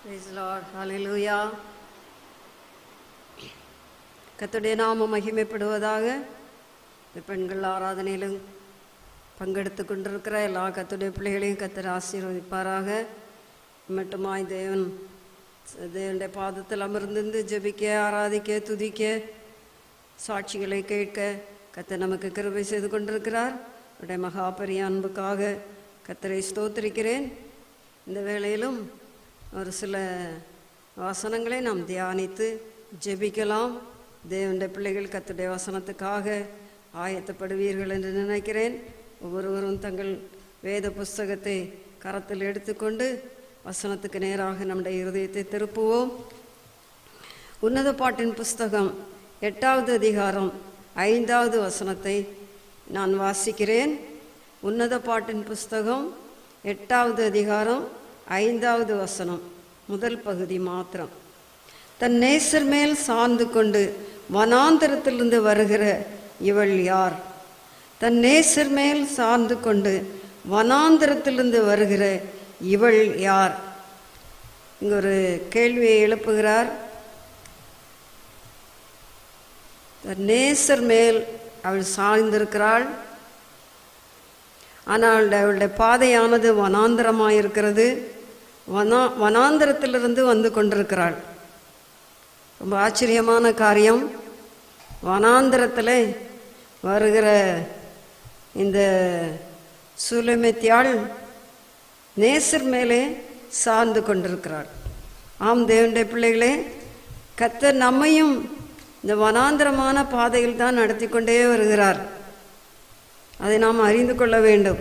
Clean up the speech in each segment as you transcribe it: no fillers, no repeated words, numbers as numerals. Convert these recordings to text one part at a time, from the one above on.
Praise the Lord. Hallelujah. கர்த்தருடைய நாமம் மகிமைப்படுவதாக. பெண்கள் ஆராதனையிலும் பங்கெடுத்து கொண்டிருக்கிற எல்லா கர்த்தருடைய பிள்ளைகளையும் கர்த்தர் ஆசீர்வதிப்பாராக. மட்டுமாய் தேவனுடைய பாதத்தில் அமர்ந்திருந்து ஜெபிக்க, ஆராதிக்க, துதிக்க, சாட்சிகளை கேட்க கர்த்தர் நமக்கு கிருபை செய்து கொண்டிருக்கிறார். அவருடைய மகா பெரிய அன்புக்காக கர்த்தரை ஸ்தோத்திரிக்கிறேன். இந்த வேளையிலும் ஒரு சில வசனங்களை நாம் தியானித்து ஜெபிக்கலாம். தேவனுடைய பிள்ளைகள் கர்த்தருடைய வசனத்துக்காக ஆயத்தப்படுவீர்கள் என்று நினைக்கிறேன். ஒவ்வொருவரும் தங்கள் வேத புஸ்தகத்தை கரத்தில் எடுத்துக்கொண்டு வசனத்துக்கு நேராக நம்முடைய இருதயத்தை திருப்புவோம். உன்னத பாட்டின் புஸ்தகம் 8வது அதிகாரம் 5வது வசனத்தை நான் வாசிக்கிறேன். உன்னத பாட்டின் புஸ்தகம் 8வது அதிகாரம் 5வது வசனம், முதல் பகுதி மாத்திரம். தன் நேசர் மேல் சார்ந்து கொண்டு வனாந்தரத்திலிருந்து வருகிற இவள் யார்? தன் நேசர் மேல் சார்ந்து கொண்டு வனாந்தரத்திலிருந்து வருகிற இவள் யார்? இங்க ஒரு கேள்வியை எழுப்புகிறார். தன் நேசர் மேல் அவள் சார்ந்திருக்கிறாள். ஆனால் அவளுடைய பாதையானது வனாந்தரமாயிருக்கிறது. வனாந்தரத்திலிருந்து வந்து கொண்டிருக்கிறாள். ரொம்ப ஆச்சரியமான காரியம். வனாந்தரத்தில் வருகிற இந்த சுலமேத்தியாள் நேசர் மேலே சார்ந்து கொண்டிருக்கிறாள். ஆம் தேவனுடைய பிள்ளைகளே, கர்த்தர் நம்மையும் இந்த வனாந்தரமான பாதையில் தான் நடத்தி கொண்டே வருகிறார். அதை நாம் அறிந்து கொள்ள வேண்டும்.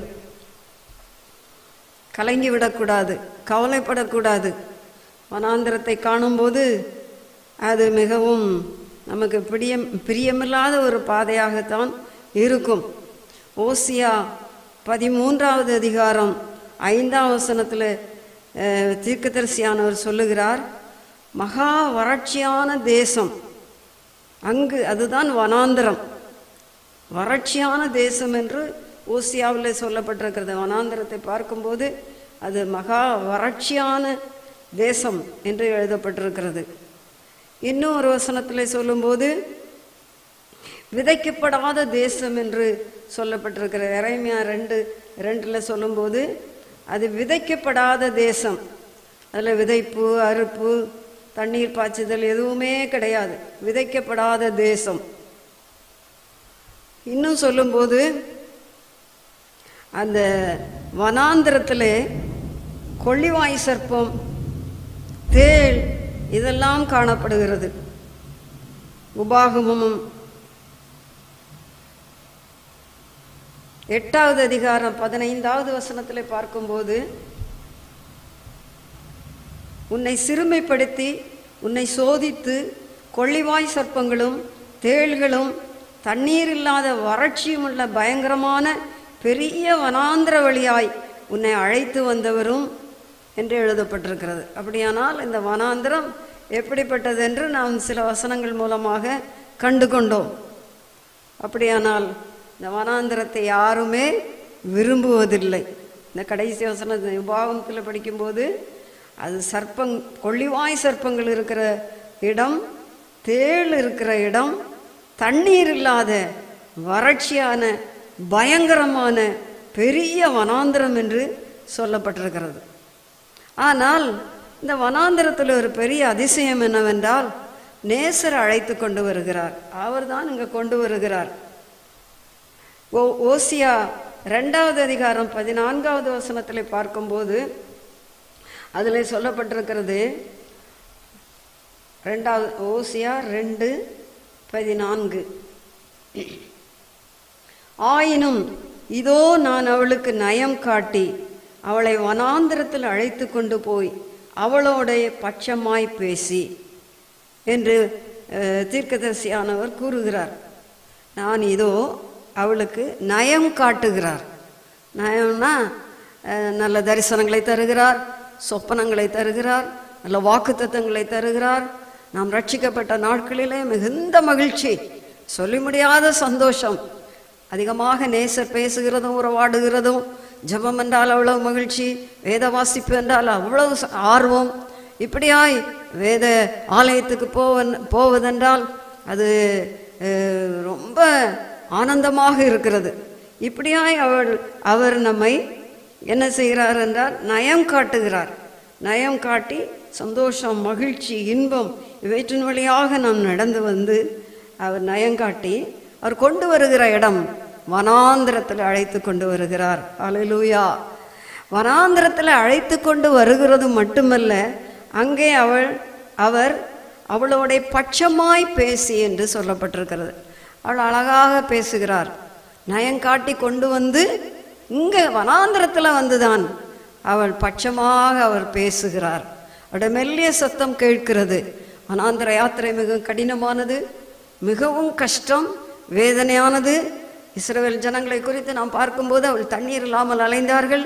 கலங்கிவிடக்கூடாது, கவலைப்படக்கூடாது. வனாந்தரத்தை காணும்போது அது மிகவும் நமக்கு பிரியமில்லாத ஒரு பாதையாகத்தான் இருக்கும். ஓசியா 13வது அதிகாரம் 5ஆம் வசனத்தில் தீர்க்கதரிசியானவர் சொல்லுகிறார், மகா வறட்சியான தேசம் அங்கு, அதுதான் வனாந்தரம். வறட்சியான தேசம் என்று ஓசியாவில் சொல்லப்பட்டிருக்கிறது. வனாந்தரத்தை பார்க்கும்போது அது மகா வறட்சியான தேசம் என்று எழுதப்பட்டிருக்கிறது. இன்னும் ஒரு வசனத்தில் சொல்லும்போது விதைக்கப்படாத தேசம் என்று சொல்லப்பட்டிருக்கிறது. எரேமியா 2:2 சொல்லும்போது அது விதைக்கப்படாத தேசம். அதில் விதைப்பு, அறுப்பு, தண்ணீர் பாய்ச்சுதல் எதுவுமே கிடையாது. விதைக்கப்படாத தேசம். இன்னும் சொல்லும்போது அந்த வனாந்திரத்தில் கொள்ளிவாய் சர்ப்பம், தேள் இதெல்லாம் காணப்படுகிறது. உபாகமம் 8வது அதிகாரம் 15வது வசனத்தில் பார்க்கும்போது, உன்னை சிறுமைப்படுத்தி உன்னை சோதித்து கொள்ளிவாய் சர்ப்பங்களும் தேள்களும் தண்ணீர் இல்லாத வறட்சியும் உள்ள பயங்கரமான பெரிய வனாந்திர வழியாய் உன்னை அழைத்து வந்தவரும் என்று எழுதப்பட்டிருக்கிறது. அப்படியானால் இந்த வனாந்திரம் எப்படிப்பட்டது என்று நாம் சில வசனங்கள் மூலமாக கண்டு கொண்டோம். அப்படியானால் இந்த வனாந்திரத்தை யாருமே விரும்புவதில்லை. இந்த கடைசி வசன உபாகமத்தில் படிக்கும்போது அது கொள்ளிவாய் சர்ப்பங்கள் இருக்கிற இடம், தேள் இருக்கிற இடம், தண்ணீர் இல்லாத வறட்சியான பயங்கரமான பெரிய வனாந்திரம் என்று சொல்லப்பட்டிருக்கிறது. ஆனால் இந்த வனாந்திரத்தில் ஒரு பெரிய அதிசயம் என்னவென்றால், நேசர் அழைத்து கொண்டு வருகிறார். அவர் தான் இங்கே கொண்டு வருகிறார். ஓசியா 2வது அதிகாரம் 14வது வசனத்தில் பார்க்கும்போது அதில் சொல்லப்பட்டிருக்கிறது. ஓசியா 2:14, ஆயினும் இதோ நான் அவளுக்கு நயம் காட்டி அவளை வனாந்திரத்தில் அழைத்து கொண்டு போய் அவளோட பட்சமாய் பேசி என்று தீர்க்கதரிசியானவர் கூறுகிறார். நான் இதோ அவளுக்கு நயம் காட்டுகிறார். நயம்னா நல்ல தரிசனங்களை தருகிறார், சொப்பனங்களை தருகிறார், நல்ல வாக்குத்தத்தங்களை தருகிறார். நாம் ரட்சிக்கப்பட்ட நாட்களிலே மிகுந்த மகிழ்ச்சி, சொல்லி முடியாத சந்தோஷம், அதிகமாக நேசர் பேசுகிறதும் உறவாடுகிறதும், ஜெபம் என்றால் அவ்வளவு மகிழ்ச்சி, வேத வாசிப்பு என்றால் அவ்வளவு ஆர்வம், இப்படியாய் வேத ஆலயத்துக்கு போவதென்றால் அது ரொம்ப ஆனந்தமாக இருக்கிறது. இப்படியாய் அவர் நம்மை என்ன செய்கிறார் என்றால் நயம் காட்டுகிறார். நயம் காட்டி சந்தோஷம், மகிழ்ச்சி, இன்பம் இவற்றின் வழியாக நாம் நடந்து வந்து அவர் நயங்காட்டி அவர் கொண்டு வருகிற இடம் வனாந்திரத்தில் அழைத்து கொண்டு வருகிறார். அல்லேலூயா. வனாந்திரத்தில் அழைத்து கொண்டு வருகிறது மட்டுமல்ல, அங்கே அவர் அவளோட பட்சமாய் பேசி என்று சொல்லப்பட்டிருக்கிறது. அவள் அழகாக பேசுகிறார். நயங்காட்டி கொண்டு வந்து இங்கே வனாந்திரத்தில் வந்துதான் அவள் பட்சமாக அவர் பேசுகிறார். அவருடைய மெல்லிய சத்தம் கேட்கிறது. வனாந்திர யாத்திரை மிகவும் கடினமானது, மிகவும் கஷ்டம், வேதனையானது. இஸ்ரவேல் ஜனங்களை குறித்து நாம் பார்க்கும்போது அவள் தண்ணீர் இல்லாமல் அலைந்தார்கள்.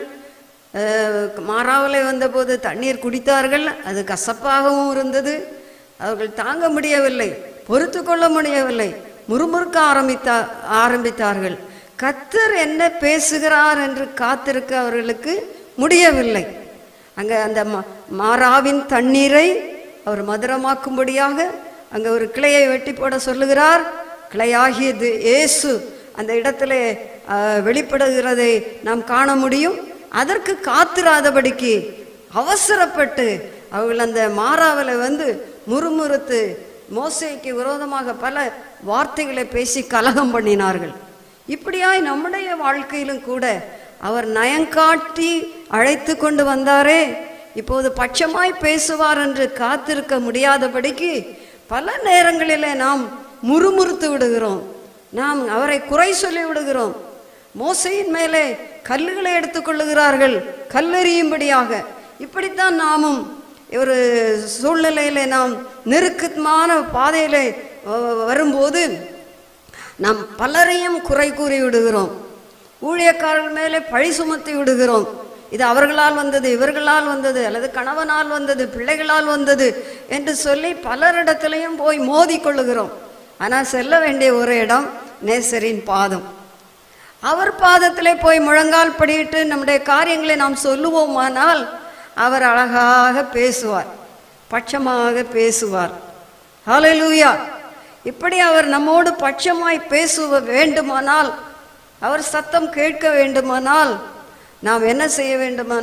மாறாவலை வந்தபோது தண்ணீர் குடித்தார்கள், அது கசப்பாகவும் இருந்தது. அவர்கள் தாங்க முடியவில்லை, பொறுத்து கொள்ள முடியவில்லை, முறுமுறுக்க ஆரம்பித்தார்கள். கர்த்தர் என்ன பேசுகிறார் என்று காத்திருக்க அவர்களுக்கு முடியவில்லை. அங்கே அந்த மாறாவின் தண்ணீரை அவர் மதுரமாக்கும்படியாக அங்கே ஒரு கிளையை வெட்டி போட சொல்லுகிறார். கிளையாகியது இயேசு அந்த இடத்துல வெளிப்படுகிறதை நாம் காண முடியும். அதற்கு காத்திராதபடிக்கு அவசரப்பட்டு அவர்கள் அந்த மாறாவில் வந்து முறுமுறுத்து மோசேக்கு விரோதமாக பல வார்த்தைகளை பேசி கலகம் பண்ணினார்கள். இப்படியாய் நம்முடைய வாழ்க்கையிலும் கூட அவர் நயங்காட்டி அழைத்து கொண்டு வந்தாரே, இப்போது பட்சமாய் பேசுவார் என்று காத்திருக்க முடியாதபடிக்கு பல நேரங்களிலே நாம் முறுமுறுத்து விடுகிறோம், நாம் அவரை குறை சொல்லி விடுகிறோம். மோசையின் மேலே கல்லுகளை எடுத்துக்கொள்ளுகிறார்கள் கல்லெறியும்படியாக. இப்படித்தான் நாமும் ஒரு சூழ்நிலையிலே நாம் நெருக்கமான பாதையிலே வரும்போது நாம் பலரையும் குறை கூறி விடுகிறோம். ஊழியக்காரர்கள் மேலே பழி சுமத்தி விடுகிறோம். இது அவர்களால் வந்தது, இவர்களால் வந்தது, அல்லது கணவனால் வந்தது, பிள்ளைகளால் வந்தது என்று சொல்லி பலரிடத்திலையும் போய் மோதி கொள்ளுகிறோம். ஆனால் செல்ல வேண்டிய ஒரு இடம் நேசரின் பாதம். அவர் பாதத்திலே போய் முழங்கால் படியிட்டு நம்முடைய காரியங்களை நாம் சொல்லுவோமானால் அவர் அழகாக பேசுவார், பட்சமாக பேசுவார். ஹல்லேலூயா. இப்படி அவர் நம்மோடு பட்சமாய் பேசுவ வேண்டுமானால், அவர் சத்தம் கேட்க வேண்டுமானால் நாம் என்ன செய்ய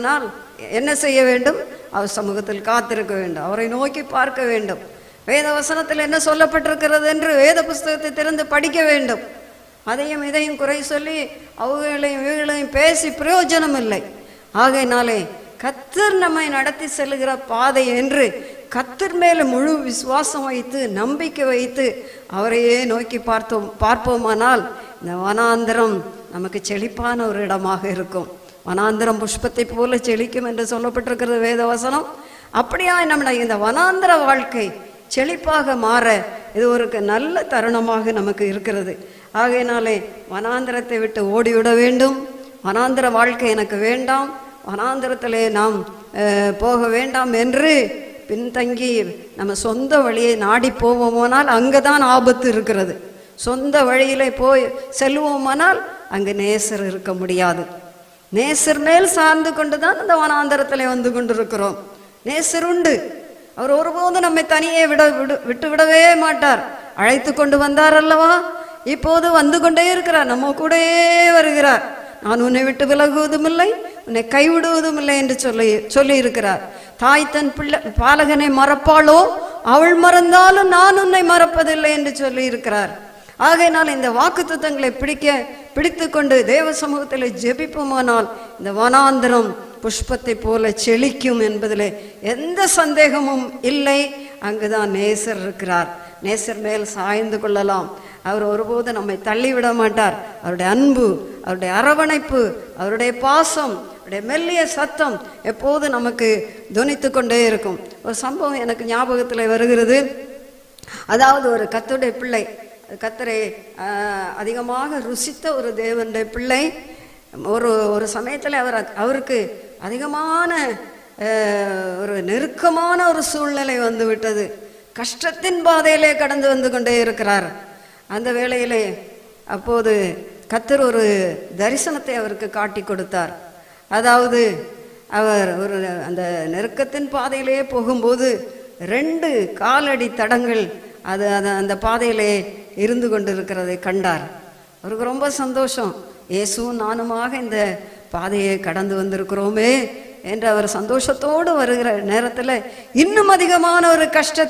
வேண்டும்? அவர் சமூகத்தில் காத்திருக்க வேண்டும், அவரை நோக்கி பார்க்க வேண்டும். வேத வசனத்தில் என்ன சொல்லப்பட்டிருக்கிறது என்று வேத புஸ்தகத்தை திறந்து படிக்க வேண்டும். அதையும் இதையும் குறை சொல்லி அவங்களையும் இவங்களையும் பேசி பிரயோஜனம் இல்லை. ஆகையினாலே கர்த்தர் நம்மை நடத்தி செல்லுகிற பாதை என்று கர்த்தர் மேலே முழு விசுவாசம் வைத்து நம்பிக்கை வைத்து அவரையே நோக்கி பார்ப்போமானால் இந்த வனாந்திரம் நமக்கு செழிப்பான ஒரு இடமாக இருக்கும். வனாந்திரம் புஷ்பத்தை போல செழிக்கும் என்று சொல்லப்பட்டிருக்கிறது வேத வசனம். அப்படியா நம்முடைய இந்த வனாந்திர வாழ்க்கை செழிப்பாக மாற இது ஒரு நல்ல தருணமாக நமக்கு இருக்கிறது. ஆகையினாலே வனாந்திரத்தை விட்டு ஓடிவிட வேண்டும். வனாந்திர வாழ்க்கை எனக்கு வேண்டாம், வனாந்திரத்திலே நாம் போக வேண்டாம் என்று பின்தங்கி நம்ம சொந்த வழியை நாடி போவோமானால் அங்கே தான் ஆபத்து இருக்கிறது. சொந்த வழியிலே போய் செல்வோமானால் அங்கே நேசர் இருக்க முடியாது. நேசர் மேல் சார்ந்து கொண்டு தான் அந்த வனாந்திரத்தில் வந்து கொண்டிருக்கிறோம். நேசர் உண்டு, அவர் ஒருபோதும் நம்மை தனியே விட்டு விடவே மாட்டார். அழைத்து கொண்டு வந்தார் அல்லவா, இப்போது வந்து கொண்டே இருக்கிறார், நம்ம கூடயே வருகிறார். நான் உன்னை விட்டு விலகுவதும் இல்லை, உன்னை கைவிடுவதும் இல்லை என்று சொல்லி இருக்கிறார். தாய் தன் பாலகனை மறப்பாளோ, அவள் மறந்தாலும் நான் உன்னை மறப்பதில்லை என்று சொல்லி இருக்கிறார். ஆகையினால் இந்த வாக்குத்தத்தங்களை பிடித்து கொண்டு தேவ சமூகத்தில் ஜெபிப்போமானால் இந்த வனாந்திரம் புஷ்பத்தை போல செழிக்கும் என்பதில் எந்த சந்தேகமும் இல்லை. அங்குதான் நேசர் இருக்கிறார். நேசர் மேல் சாய்ந்து கொள்ளலாம். அவர் ஒருபோது நம்மை தள்ளிவிட மாட்டார். அவருடைய அன்பு, அவருடைய அரவணைப்பு, அவருடைய பாசம், அவருடைய மெல்லிய சத்தம் எப்போது நமக்கு துணித்து கொண்டே இருக்கும். ஒரு சம்பவம் எனக்கு ஞாபகத்தில் வருகிறது. அதாவது ஒரு கர்த்தருடைய பிள்ளை, கர்த்தரை அதிகமாக ருசித்த ஒரு தேவனுடைய பிள்ளை ஒரு சமயத்தில் அவருக்கு அதிகமான ஒரு நெருக்கமான ஒரு சூழ்நிலை வந்து விட்டது. கஷ்டத்தின் பாதையிலே கடந்து வந்து கொண்டே இருக்கிறார். அந்த வேளையிலே அப்போது கர்த்தர் ஒரு தரிசனத்தை அவருக்கு காட்டி கொடுத்தார். அதாவது அவர் அந்த நெருக்கத்தின் பாதையிலே போகும்போது 2 காலடி தடங்கள் அந்த பாதையிலே இருந்து கொண்டிருக்கிறதை கண்டார். அவருக்கு ரொம்ப சந்தோஷம். இயேசுவும் நானுமாக இந்த பாதையை கடந்து வந்திருக்கிறோமே என்று அவர் சந்தோஷத்தோடு வருகிற நேரத்தில் இன்னும் அதிகமான ஒரு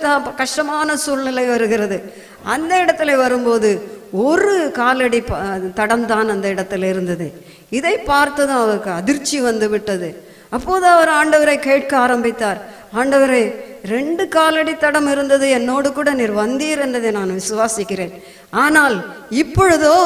கஷ்டமான சூழ்நிலை வருகிறது. அந்த இடத்துல வரும்போது 1 காலடி தடம் தான் அந்த இடத்துல இருந்தது. இதை பார்த்ததும் அவருக்கு அதிர்ச்சி வந்து விட்டது. அப்போது அவர் ஆண்டவரை கேட்க ஆரம்பித்தார். ஆண்டவரே, 2 காலடி தடம் இருந்தது, என்னோடு கூட நீர் வந்தீர் என்பதை நான் விசுவாசிக்கிறேன். ஆனால் இப்பொழுதோ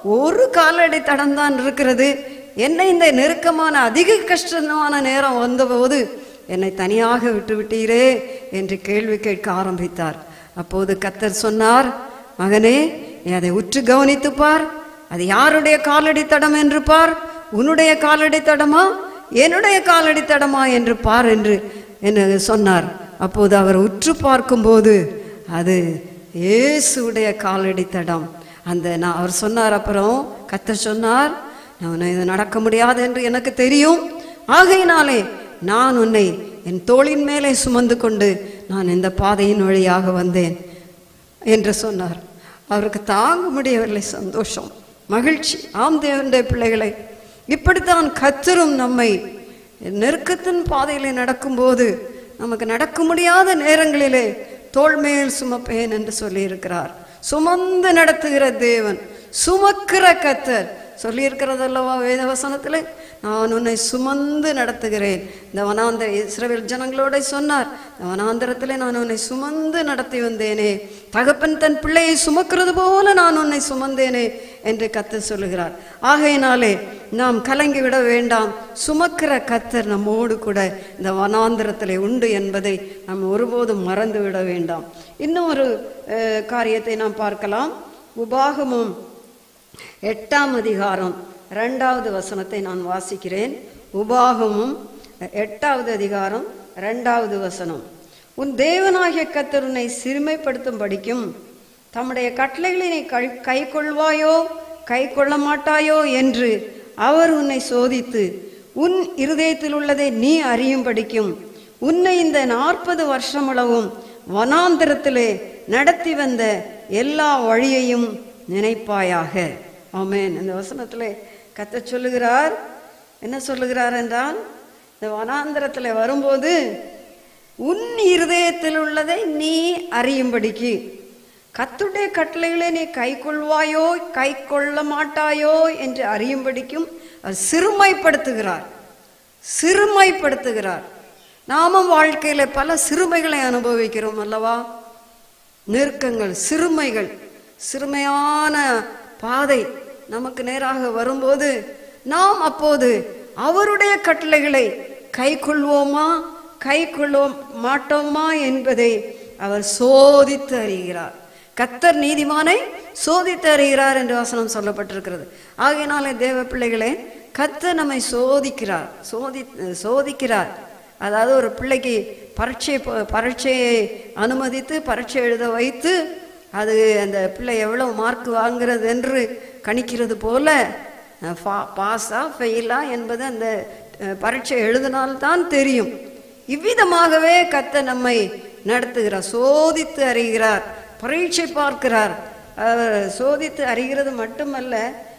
1 காலடி தடம் தான் இருக்கிறது. என்னை இந்த நெருக்கமான அதிக கஷ்டமான நேரம் வந்தபோது என்னை தனியாக விட்டு விட்டீரே என்று கேள்வி கேட்க ஆரம்பித்தார். அப்போது கர்த்தர் சொன்னார், மகனே, நீ அதை உற்று கவனித்து பார். அது யாருடைய காலடி தடம் என்று பார். உன்னுடைய காலடி தடமா என்னுடைய காலடி தடமா என்று பார் என்று சொன்னார். அப்போது அவர் உற்று பார்க்கும்போது அது இயேசுடைய காலடி தடம். அவர் சொன்னார். அப்புறம் கர்த்தர் சொன்னார், இது நடக்க முடியாது என்று எனக்கு தெரியும். ஆகையினாலே நான் உன்னை என் தோளின் மேலே சுமந்து கொண்டு நான் இந்த பாதையின் வழியாக வந்தேன் என்று சொன்னார். அவருக்கு தாங்க முடியவில்லை. சந்தோஷம், மகிழ்ச்சி. ஆம் தேவனுடைய பிள்ளைகளை, இப்படித்தான் கர்த்தரும் நம்மை நெருக்கத்தின் பாதையிலே நடக்கும்போது, நமக்கு நடக்க முடியாத நேரங்களிலே தோள் மேல் சுமப்பேன் என்று சொல்லியிருக்கிறார். சுமந்து நடத்துகிற தேவன், சுமக்கிற கர்த்தர் சொல்லியிருக்கிறது அல்லவா வேதவசனத்தில், நான் உன்னை சுமந்து நடத்துகிறேன். இந்த இஸ்ரவேல் ஜனங்களோட சொன்னார், இந்த வனாந்தரத்திலே நான் உன்னை சுமந்து நடத்தி வந்தேனே, தகப்பன் தன் பிள்ளையை சுமக்கிறது போல நான் உன்னை சுமந்தேனே என்று கர்த்தர் சொல்லுகிறார். ஆகையினாலே நாம் கலங்கி விட வேண்டாம். சுமக்கிற கர்த்தர் நம்மோடு கூட இந்த வனாந்தரத்திலே உண்டு என்பதை நாம் ஒருபோதும் மறந்து விட வேண்டாம். இன்னும் ஒரு காரியத்தை நாம் பார்க்கலாம். உபாகமம் 8ஆம் அதிகாரம் 2வது வசனத்தை நான் வாசிக்கிறேன். உபாகமம் 8வது அதிகாரம் 2வது வசனம். உன் தேவனாகிய கர்த்தர் உன்னை சிறுமைப்படுத்தும் படிக்கும் தம்முடைய கட்டளைகளை நீ கை கொள்வாயோ கை கொள்ள மாட்டாயோ என்று அவர் உன்னை சோதித்து உன் இருதயத்தில் உள்ளதை நீ அறியும் படிக்கும் உன்னை இந்த 40 வருஷமளவும் வனாந்தரத்திலே நடத்தி வந்த எல்லா வழியையும் நினைப்பாயாக. ஆமென். இந்த வசனத்திலே கர்த்தர் சொல்லுகிறார். என்ன சொல்லுகிறார் என்றால், இந்த வனாந்தரத்தில் வரும்போது உன் இருதயத்தில் உள்ளதை நீ அறியும்படிக்கு, கர்த்தருடைய கட்டளைகளை நீ கை கொள்வாயோ கை கொள்ள மாட்டாயோ என்று அறியும்படிக்கும் சிறுமைப்படுத்துகிறார். சிறுமைப்படுத்துகிறார். நாமும் வாழ்க்கையில பல சிறுமைகளை அனுபவிக்கிறோம் அல்லவா? நெருக்கங்கள், சிறுமைகள், சிறுமையான பாதை நமக்கு நேராக வரும்போது நாம் அப்போது அவருடைய கட்டளைகளை கை கொள்வோமா கை கொள்ள மாட்டோமா என்பதை அவர் சோதித்து அறிகிறார். கர்த்தர் நீதிமானை சோதித்து அறிகிறார் என்று வசனம் சொல்லப்பட்டிருக்கிறது. ஆகையினாலே தேவ பிள்ளைகளே, கர்த்தர் நம்மை சோதிக்கிறார். அதாவது ஒரு பிள்ளைக்கு பரீட்சையை அனுமதித்து பரீட்சை எழுத வைத்து அது அந்த பிள்ளை எவ்வளவு மார்க் வாங்கிறது என்று கணிக்கிறது போல, பாஸா ஃபெயிலா என்பது அந்த பரீட்சை எழுதினால்தான் தெரியும். இவ்விதமாகவே கர்த்தர் நம்மை நடத்துகிறார், சோதித்து அறிகிறார், பரீட்சை பார்க்கிறார். சோதித்து அறிகிறது மட்டுமல்ல,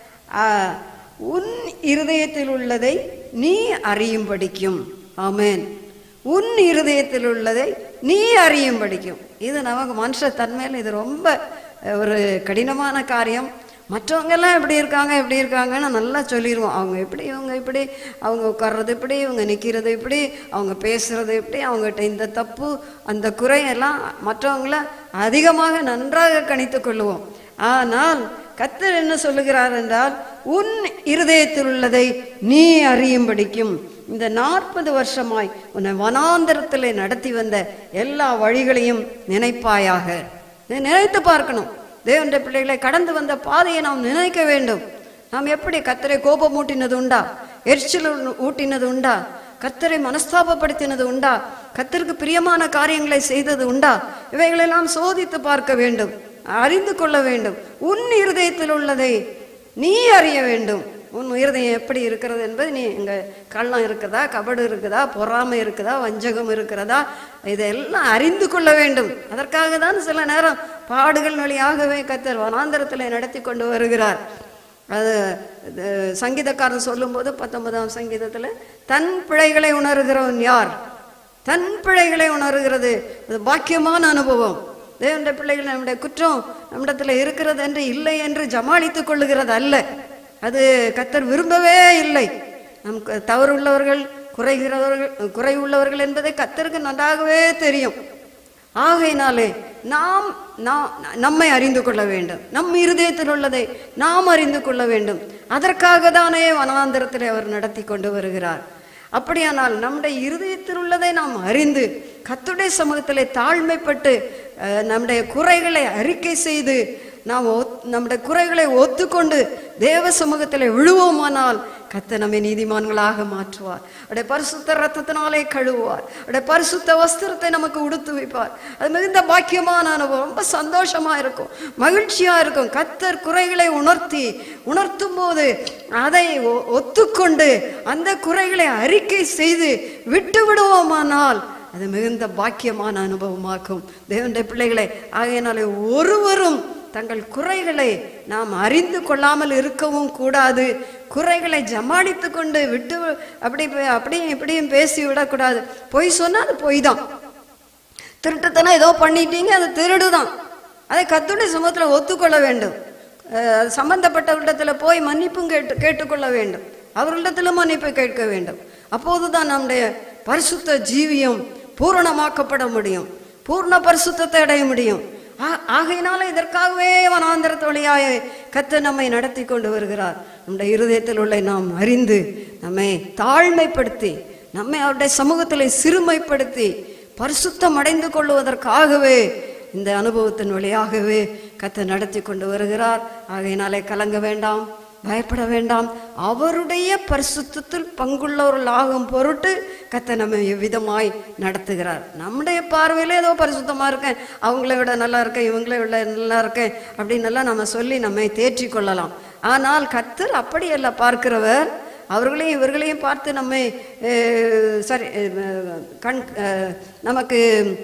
உன் இருதயத்தில் உள்ளதை நீ அறியும்படிக்கும். ஆமென். உன் இருதயத்தில் உள்ளதை நீ அறியும்படிக்கும். இது நமக்கு மனுஷ தன்மையில் இது ரொம்ப ஒரு கடினமான காரியம். மற்றவங்கெல்லாம் எப்படி இருக்காங்கன்னு நல்லா சொல்லிடுவோம். அவங்க எப்படி, இவங்க இப்படி, அவங்க உட்கார்றது இப்படி, இவங்க நிற்கிறது இப்படி, அவங்க பேசுறது இப்படி, அவங்ககிட்ட இந்த தப்பு அந்த குறையெல்லாம் மற்றவங்கள அதிகமாக நன்றாக கணித்து கொள்ளுவோம். ஆனால் கர்த்தர் என்ன சொல்லுகிறார் என்றால், உன் இருதயத்தில் உள்ளதை நீ அறியும்படிக்கும் இந்த 40 வருஷமாய் உன்னை வனாந்தரத்திலே நடத்தி வந்த எல்லா வழிகளையும் நினைப்பாயாக. நினைத்து பார்க்கணும். தேவனுடைய பிள்ளைகளை கடந்து வந்த பாதையை நாம் நினைக்க வேண்டும். நாம் எப்படி கர்த்தரை கோபம் ஊட்டினது உண்டா? எரிச்சல் ஊட்டினது உண்டா? கர்த்தரை மனஸ்தாபப்படுத்தினது உண்டா? கர்த்தருக்கு பிரியமான காரியங்களை செய்தது உண்டா? இவைகளெல்லாம் சோதித்து பார்க்க வேண்டும், அறிந்து கொள்ள வேண்டும். உன் இருதயத்தில் உள்ளதை நீ அறிய வேண்டும். உன் இருதயம் எப்படி இருக்கிறது என்பது நீ இங்கே கள்ளம் இருக்குதா, கபடு இருக்குதா, பொறாமை இருக்குதா, வஞ்சகம் இருக்கிறதா, இதெல்லாம் அறிந்து கொள்ள வேண்டும். அதற்காக தான் சில நேரம் பாடுகள் வழியாகவே கர்த்தர் வனாந்தரத்தில் நடத்தி கொண்டு வருகிறார். அது சங்கீதக்காரன் சொல்லும்போது 19ஆம் சங்கீதத்தில் தன் பிழைகளை உணர்கிறவன் யார்? தன் பிழைகளை உணர்கிறது அது பாக்கியமான அனுபவம். தேவனுடைய பிள்ளைகள் நம்முடைய குற்றம் நம்மிடத்தில் இருக்கிறது என்று இல்லை என்று ஜமாளித்துக் கொள்ளுகிறது அல்ல. அது கர்த்தர் விரும்பவே இல்லை. நம் தவறு உள்ளவர்கள், குறை உள்ளவர்கள் என்பதை கர்த்தருக்கு நன்றாகவே தெரியும். ஆகையினாலே நாம் நம்மை அறிந்து கொள்ள வேண்டும். நம் இருதயத்தில் உள்ளதை நாம் அறிந்து கொள்ள வேண்டும். அதற்காக தானே வனாந்தரத்தில் அவர் நடத்தி கொண்டு வருகிறார். அப்படியானால் நம்முடைய இருதயத்தில் உள்ளதை நாம் அறிந்து கர்த்தருடைய சமூகத்திலே தாழ்மைப்பட்டு நம்முடைய குறைகளை அறிக்கை செய்து நாம் நம்முடைய குறைகளை ஒத்துக்கொண்டு தேவ சமூகத்தில் விழுவோமானால் கர்த்தர் நம்மை நீதிமான்களாக மாற்றுவார். அவருடைய பரிசுத்த ரத்தத்தினாலே கழுவுவார். அவருடைய பரிசுத்த வஸ்திரத்தை நமக்கு உடுத்து வைப்பார். அது மிகுந்த பாக்கியமான அனுபவம். ரொம்ப சந்தோஷமா இருக்கும், மகிழ்ச்சியா இருக்கும். கர்த்தர் குறைகளை உணர்த்தும் போது அதை ஒத்துக்கொண்டு அந்த குறைகளை அறிக்கை செய்து விட்டு விடுவோமானால் அது மிகுந்த பாக்கியமான அனுபவமாக்கும் தேவனுடைய பிள்ளைகளை. ஆகையினாலே ஒருவரும் தங்கள் குறைகளை நாம் அறிந்து கொள்ளாமல் இருக்கவும் கூடாது. குறைகளை ஜமாளித்து கொண்டு விட்டு அப்படியும் இப்படியும் பேசி விடக்கூடாது. பொய் சொன்னால் அது பொய் தான். திருட்டுத்தனம் ஏதோ பண்ணிட்டீங்க, அது திருடுதான். அதை கர்த்தருடைய சமூகத்தில் ஒத்துக்கொள்ள வேண்டும். சம்பந்தப்பட்டவரிடத்தில் போய் மன்னிப்பும் கேட்டுக்கொள்ள வேண்டும். அவர்களிடத்திலும் மன்னிப்பை கேட்க வேண்டும். அப்போதுதான் நம்முடைய பரிசுத்த ஜீவியம் பூரணமாக்கப்பட முடியும், பூர்ண பரிசுத்தத்தை அடைய முடியும். ஆகையினால இதற்காகவே வனாந்தரத்து வழியாக கர்த்தர் நம்மை நடத்தி கொண்டு வருகிறார். நம்முடைய இருதயத்தில் உள்ள நாம் அறிந்து நம்மை தாழ்மைப்படுத்தி நம்மை அவருடைய சமூகத்தில் சிறுமைப்படுத்தி பரிசுத்தம் அடைந்து கொள்வதற்காகவே இந்த அனுபவத்தின் வழியாகவே கர்த்தர் நடத்தி கொண்டு வருகிறார். ஆகையினாலே கலங்க வேண்டாம், பயப்பட வேண்டாம். அவருடைய பரிசுத்தத்தில் பங்குள்ளவர்களாகும் பொருட்டு கர்த்தர் நம்ம எவ்விதமாய் நடத்துகிறார். நம்முடைய பார்வையில ஏதோ பரிசுத்தமா இருக்கேன், அவங்கள விட நல்லா இருக்கேன், இவங்களை விட நல்லா இருக்கேன் அப்படின்னு எல்லாம் நம்ம சொல்லி நம்மை தேற்றி கொள்ளலாம். ஆனால் கர்த்தர் அப்படி அல்ல பார்க்கிறவர். அவர்களையும் இவர்களையும் பார்த்து நம்மை சரி நமக்கு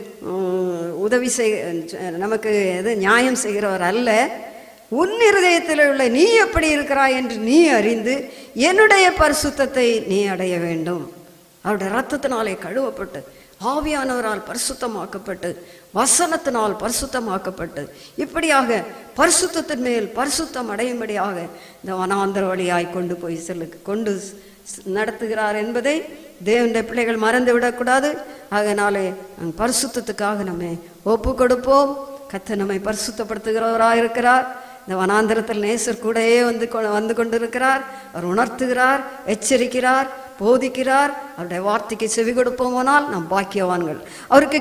உதவி நமக்கு எது நியாயம் செய்கிறவர் அல்ல. உன் இருதயத்தில் உள்ள நீ எப்படி இருக்கிறாய் என்று நீ அறிந்து என்னுடைய பரிசுத்தத்தை நீ அடைய வேண்டும். அவருடைய இரத்தத்தினாலே கழுவப்பட்டு ஆவியானவரால் பரிசுத்தமாக்கப்பட்டு வசனத்தினால் பரிசுத்தமாக்கப்பட்டு இப்படியாக பரிசுத்தத்தின் மேல் பரிசுத்தம் அடையும்படியாக இந்த வனாந்தர வழியாய் கொண்டு நடத்துகிறார் என்பதை தேவனுடைய பிள்ளைகள் மறந்து விடக்கூடாது. அதனாலே பரிசுத்தத்துக்காக நம்மை ஒப்பு கொடுப்போம். கர்த்தர் நம்மை பரிசுத்தப்படுத்துகிறவராக இருக்கிறார். இந்த வனாந்தரத்தில் நேசர் கூடயே வந்து கொண்டிருக்கிறார். அவர் உணர்த்துகிறார், எச்சரிக்கிறார், போதிக்கிறார். அவருடைய வார்த்தைக்கு செவி கொடுப்போமானால் நாம் பாக்கியவான்கள். அவருக்கு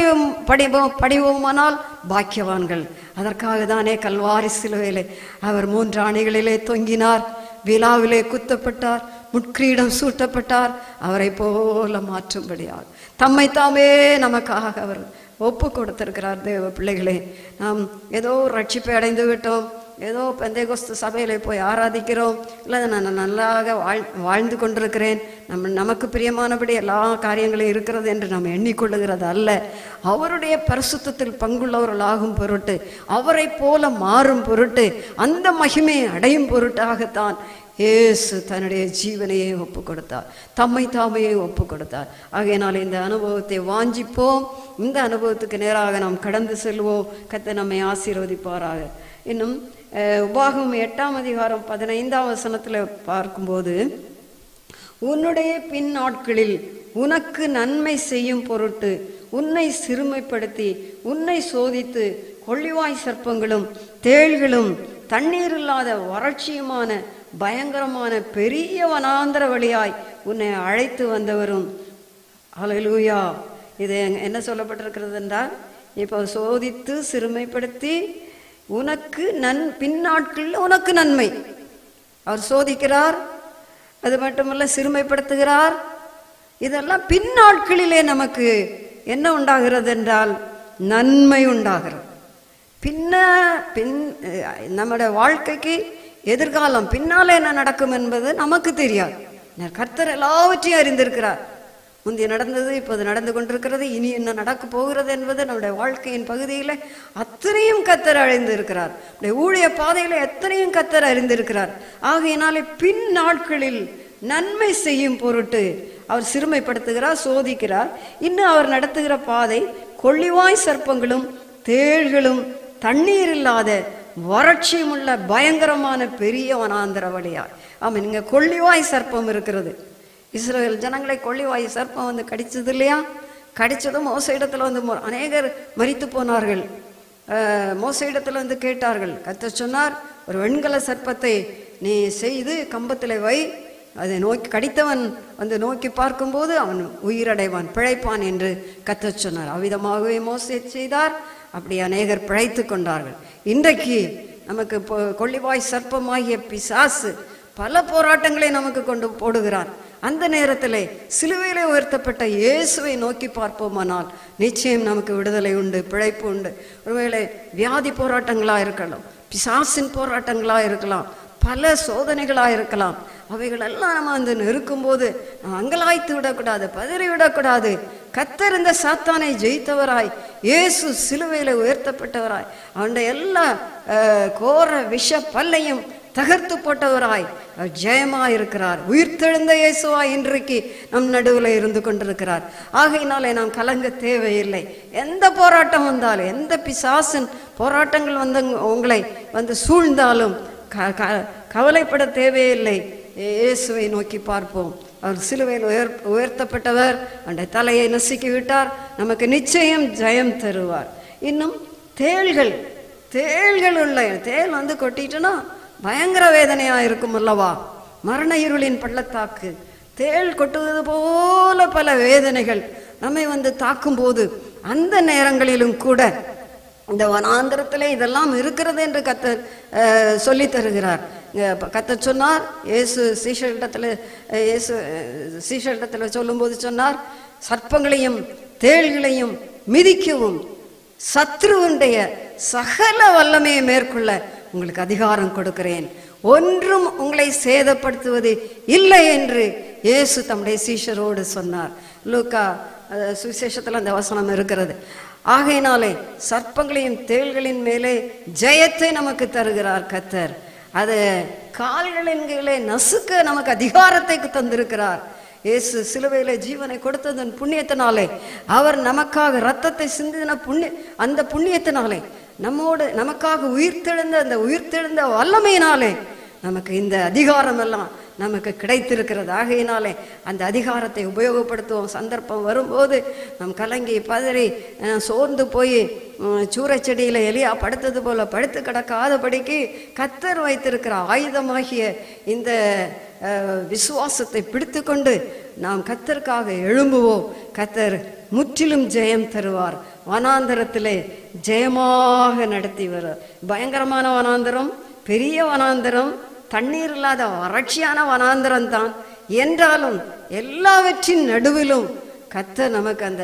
படிவோமானால் பாக்கியவான்கள். அதற்காக தானே கல்வாரி சிலுவையிலே அவர் 3 ஆணைகளிலே தொங்கினார், விழாவிலே குத்தப்பட்டார், முட்கிரீடம் சூட்டப்பட்டார். அவரை போல மாற்றும்படியாக தம்மை தாமே நமக்காக அவர் ஒப்பு கொடுத்திருக்கிறார். தேவ பிள்ளைகளே, நாம் ஏதோ ரட்சிப்பை அடைந்து விட்டோம், ஏதோ பெந்தைகோஸ்து சபையில போய் ஆராதிக்கிறோம், இல்லை நான் நல்லாக வாழ்ந்து கொண்டிருக்கிறேன், நமக்கு பிரியமானபடி எல்லா காரியங்களும் இருக்கிறது என்று நாம் எண்ணிக்கொள்ளுகிறது அல்ல. அவருடைய பரிசுத்தத்தில் பங்குள்ளவர்களாகும் பொருட்டு, அவரை போல மாறும் பொருட்டு, அந்த மகிமையை அடையும் பொருட்டாகத்தான் இயேசு தன்னுடைய ஜீவனையே ஒப்பு கொடுத்தார், தம்மை தாமையே ஒப்பு கொடுத்தார். ஆகையினால் இந்த அனுபவத்தை வாஞ்சிப்போம். இந்த அனுபவத்துக்கு நேராக நாம் கடந்து செல்வோம். கர்த்தர் நம்மை ஆசீர்வதிப்பாராக. இன்னும் உபாகமம் 8ஆம் அதிகாரம் 15ஆம் வசனத்தில் பார்க்கும்போது, உன்னுடைய பின் நாட்களில் உனக்கு நன்மை செய்யும் பொருட்டு உன்னை சிறுமைப்படுத்தி உன்னை சோதித்து கொள்ளிவாய் சர்ப்பங்களும் தேள்களும் தண்ணீர் இல்லாத வறட்சியுமான பயங்கரமான பெரிய வனாந்தர வழியாய் உன்னை அழைத்து வந்தவரும். ஹல்லேலூயா. இது என்ன சொல்லப்பட்டிருக்கிறது என்றால், இப்போ சோதித்து சிறுமைப்படுத்தி உனக்கு பின்னாட்களில் உனக்கு நன்மை அவர் சோதிக்கிறார். அது மட்டுமல்ல, சிறுமைப்படுத்துகிறார். இதெல்லாம் பின்னாட்களிலே நமக்கு என்ன உண்டாகிறது என்றால் நன்மை உண்டாகிறது. பின் நம்முடைய வாழ்க்கைக்கு எதிர்காலம் பின்னாலே என்ன நடக்கும் என்பது நமக்கு தெரியாது. கர்த்தர் எல்லாவற்றையும் அறிந்திருக்கிறார். முந்தைய நடந்தது, இப்போது நடந்து கொண்டிருக்கிறது, இனி என்ன நடக்க போகிறது என்பது நம்முடைய வாழ்க்கையின் பகுதியில் அத்தனையும் கர்த்தர் அறிந்திருக்கிறார். நம்முடைய ஊழிய பாதையில எத்தனையும் கர்த்தர் அறிந்திருக்கிறார். ஆகையினாலே பின் நாட்களில் நன்மை செய்யும் பொருட்டு அவர் சிறுமைப்படுத்துகிறார், சோதிக்கிறார். இன்னும் அவர் நடத்துகிற பாதை கொள்ளிவாய் சர்ப்பங்களும் தேள்களும் தண்ணீர் இல்லாத வறட்சியும் உள்ள பயங்கரமான பெரிய வனாந்தர வழியாய். ஆமாம், இங்கே கொள்ளிவாய் சர்ப்பம் இருக்கிறது. இஸ்ரவேல் ஜனங்களை கொள்ளிவாய் சர்ப்பம் வந்து கடிச்சது இல்லையா? கடிச்சதும் மோச இடத்துல வந்து அநேகர் மரித்து போனார்கள். மோச இடத்துல வந்து கேட்டார்கள். கர்த்தர் சொன்னார், ஒரு வெண்கல சர்ப்பத்தை நீ செய்து கம்பத்தில் வை, அதை நோக்கி கடித்தவன் வந்து நோக்கி பார்க்கும்போது அவன் உயிரடைவான், பிழைப்பான் என்று கர்த்தர் சொன்னார். அவ்விதமாகவே மோசே செய்தார். அப்படி அநேகர் பிழைத்து கொண்டார்கள். இன்றைக்கு நமக்கு கொள்ளிவாய் சர்ப்பமாகிய பிசாசு பல போராட்டங்களை நமக்கு கொண்டு போடுகிறான். அந்த நேரத்தில் சிலுவையிலே உயர்த்தப்பட்ட இயேசுவை நோக்கி பார்ப்போமானால் நிச்சயம் நமக்கு விடுதலை உண்டு, பிழைப்பு உண்டு. ஒருவேளை வியாதி போராட்டங்களாக இருக்கலாம், பிசாசின் போராட்டங்களாக இருக்கலாம், பல சோதனைகளாக இருக்கலாம். அவைகளெல்லாம் நம்ம வந்து நெருக்கும்போது நம்ம அங்கலாய்த்து விடக்கூடாது, பதறி விடக்கூடாது. கர்த்தர் இந்த சாத்தானை ஜெயித்தவராய், இயேசு சிலுவையில் உயர்த்தப்பட்டவராய், அவனுடைய எல்லா கோர விஷ பல்லையும் தகர்த்து போட்டவராய் ஜெயமாய் இருக்கிறார். உயிர்த்தெழுந்த இயேசுவாய் இன்றைக்கு நம் நடுவில் இருந்து கொண்டிருக்கிறார். ஆகையினாலே நாம் கலங்க தேவையில்லை. எந்த போராட்டம் வந்தாலும், எந்த பிசாசின் போராட்டங்கள் வந்து உங்களை வந்து சூழ்ந்தாலும் கவலைப்பட தேவையில்லை. இயேசுவை நோக்கி பார்ப்போம். அவர் சிலுவையில் உயர்த்தப்பட்டவர், அந்த தலையை நசுக்கி விட்டார். நமக்கு நிச்சயம் ஜெயம் தருவார். இன்னும் தேள்கள் உள்ள தேள் வந்து கொட்டிட்டுனா பயங்கர வேதனையாக இருக்கும் அல்லவா? மரண இருளின் பள்ளத்தாக்கு, தேள் கொட்டுவது போல பல வேதனைகள் நம்மை வந்து தாக்கும் போது, அந்த நேரங்களிலும் கூட இந்த வனாந்தரத்திலே இதெல்லாம் இருக்கிறது என்று கர்த்தர் சொல்லி தருகிறார். கர்த்தர் சொன்னார், இயேசு சீஷரிடத்தில் சொல்லும்போது சொன்னார், சர்ப்பங்களையும் தேள்களையும் மிதிக்கவும் சத்ருவுடைய சகல வல்லமையை மேற்கொள்ள உங்களுக்கு அதிகாரம் கொடுக்கிறேன், ஒன்றும் உங்களை சேதப்படுத்துவது இல்லை என்று இயேசு தம்முடைய சீஷரோடு சொன்னார். லூக்கா சுவிசேஷத்தில் அந்த வசனம் இருக்கிறது. ஆகையினாலே சர்ப்பங்களையும் தேள்களின் மேலே ஜெயத்தை நமக்கு தருகிறார் கர்த்தர். அது கால்களின் கீழே நசுக்க நமக்கு அதிகாரத்தை தந்திருக்கிறார். இயேசு சிலுவையிலே ஜீவனை கொடுத்ததன் புண்ணியத்தினாலே, அவர் நமக்காக இரத்தத்தை சிந்தின அந்த புண்ணியத்தினாலே, நமக்காக உயிர்த்தெழுந்த அந்த உயிர்த்தெழுந்த வல்லமையினாலே நமக்கு இந்த அதிகாரம் எல்லாம் நமக்கு கிடைத்திருக்கிறது. ஆகையினாலே அந்த அதிகாரத்தை உபயோகப்படுத்துவோம். சந்தர்ப்பம் வரும்போது நம் கலங்கி பதறி சோர்ந்து போய் சூறைச்செடியில் எலியா படுத்தது போல படுத்து கிடக்காதபடிக்கு கர்த்தர் வைத்திருக்கிற ஆயுதமாகிய இந்த விசுவாசத்தை பிடித்து கொண்டு நாம் கர்த்தருக்காக எழும்புவோம். கர்த்தர் முற்றிலும் ஜெயம் தருவார். வனாந்தரத்திலே ஜெயமாக நடத்தி வருவார். பயங்கரமான வனாந்தரம், பெரிய வனாந்தரம், தண்ணீர் இல்லாத வறட்சியான வனாந்தரம் தான். என்றாலும் எல்லாவற்றின் நடுவிலும் கர்த்தர் நமக்கு அந்த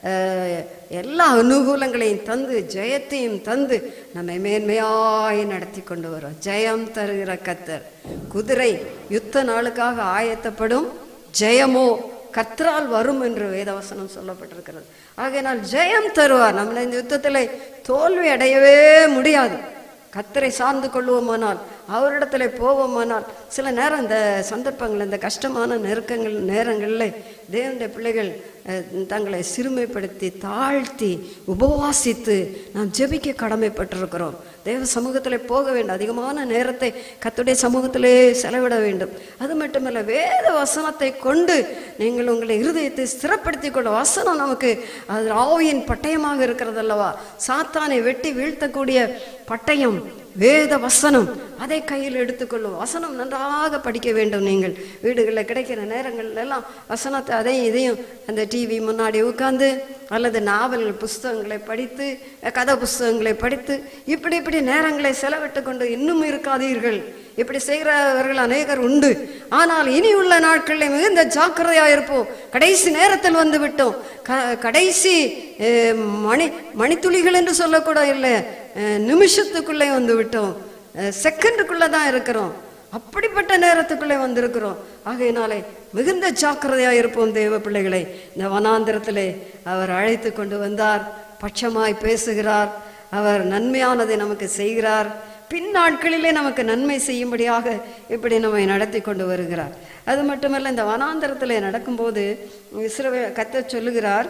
எல்லா அனுகூலங்களையும் தந்து ஜெயத்தையும் தந்து நம்மை மேன்மையாய் நடத்தி கொண்டு வரும். ஜெயம் தருகிற கர்த்தர். குதிரை யுத்த நாளுக்காக ஆயத்தப்படும், ஜெயமோ கர்த்தரால் வரும் என்று வேதவசனம் சொல்லப்பட்டிருக்கிறது. ஆகையினால் ஜெயம் தருவார். நம்மளை இந்த யுத்தத்தில் தோல்வி அடையவே முடியாது. கர்த்தரை சார்ந்து கொள்வோமானால், அவரிடத்துல போவோமானால், சில நேரம் இந்த சந்தர்ப்பங்கள், இந்த கஷ்டமான நேரங்களில் தேவனுடைய பிள்ளைகள் தங்களை சிறுமைப்படுத்தி தாழ்த்தி உபவாசித்து நாம் ஜெபிக்க கடமைப்பட்டிருக்கிறோம். தேவ சமூகத்தில் போக வேண்டும். அதிகமான நேரத்தை கர்த்தருடைய சமூகத்திலே செலவிட வேண்டும். அது மட்டுமல்ல, வேத வசனத்தை கொண்டு நீங்கள் உங்களை இருதயத்தை ஸ்திரப்படுத்தி கொள்ள. வசனம் நமக்கு அது ஆவியின் பட்டயமாக இருக்கிறது அல்லவா? சாத்தானை வெட்டி வீழ்த்தக்கூடிய பட்டயம் வேத வசனம். அதை கையில் எடுத்துக்கொள்ளும். வசனம் நன்றாக படிக்க வேண்டும். நீங்கள் வீடுகளில் கிடைக்கிற நேரங்கள் எல்லாம் வசனத்தை அதையும் இதையும் அந்த டிவி முன்னாடி உட்கார்ந்து அல்லது நாவல்கள் புஸ்தகங்களை படித்து, கதை புஸ்தகங்களை படித்து இப்படி நேரங்களை செலவிட்டு கொண்டு இன்னும் இருக்காதீர்கள். இப்படி செய்கிறவர்கள் அநேகர் உண்டு. ஆனால் இனி உள்ள நாட்களில் மிகுந்த ஜாக்கிரதையாக இருப்போம். கடைசி நேரத்தில் வந்து விட்டோம். கடைசி மணித்துளிகள் என்று சொல்லக்கூட இல்லை, நிமிஷத்துக்குள்ளே வந்து விட்டோம். செகண்டுக்குள்ளே தான் இருக்கிறோம். அப்படிப்பட்ட நேரத்துக்குள்ளே வந்திருக்கிறோம். ஆகையினாலே மிகுந்த ஜாக்கிரதையாக இருப்போம் தேவ பிள்ளைகளை. இந்த வனாந்திரத்திலே அவர் அழைத்து கொண்டு வந்தார். பட்சமாய் பேசுகிறார். அவர் நன்மையானதை நமக்கு செய்கிறார். பின் நாட்களிலே நமக்கு நன்மை செய்யும்படியாக இப்படி நம்மை நடத்தி கொண்டு வருகிறார். அது மட்டுமல்ல, இந்த வனாந்திரத்தில் நடக்கும்போது கர்த்தர் சொல்லுகிறார்,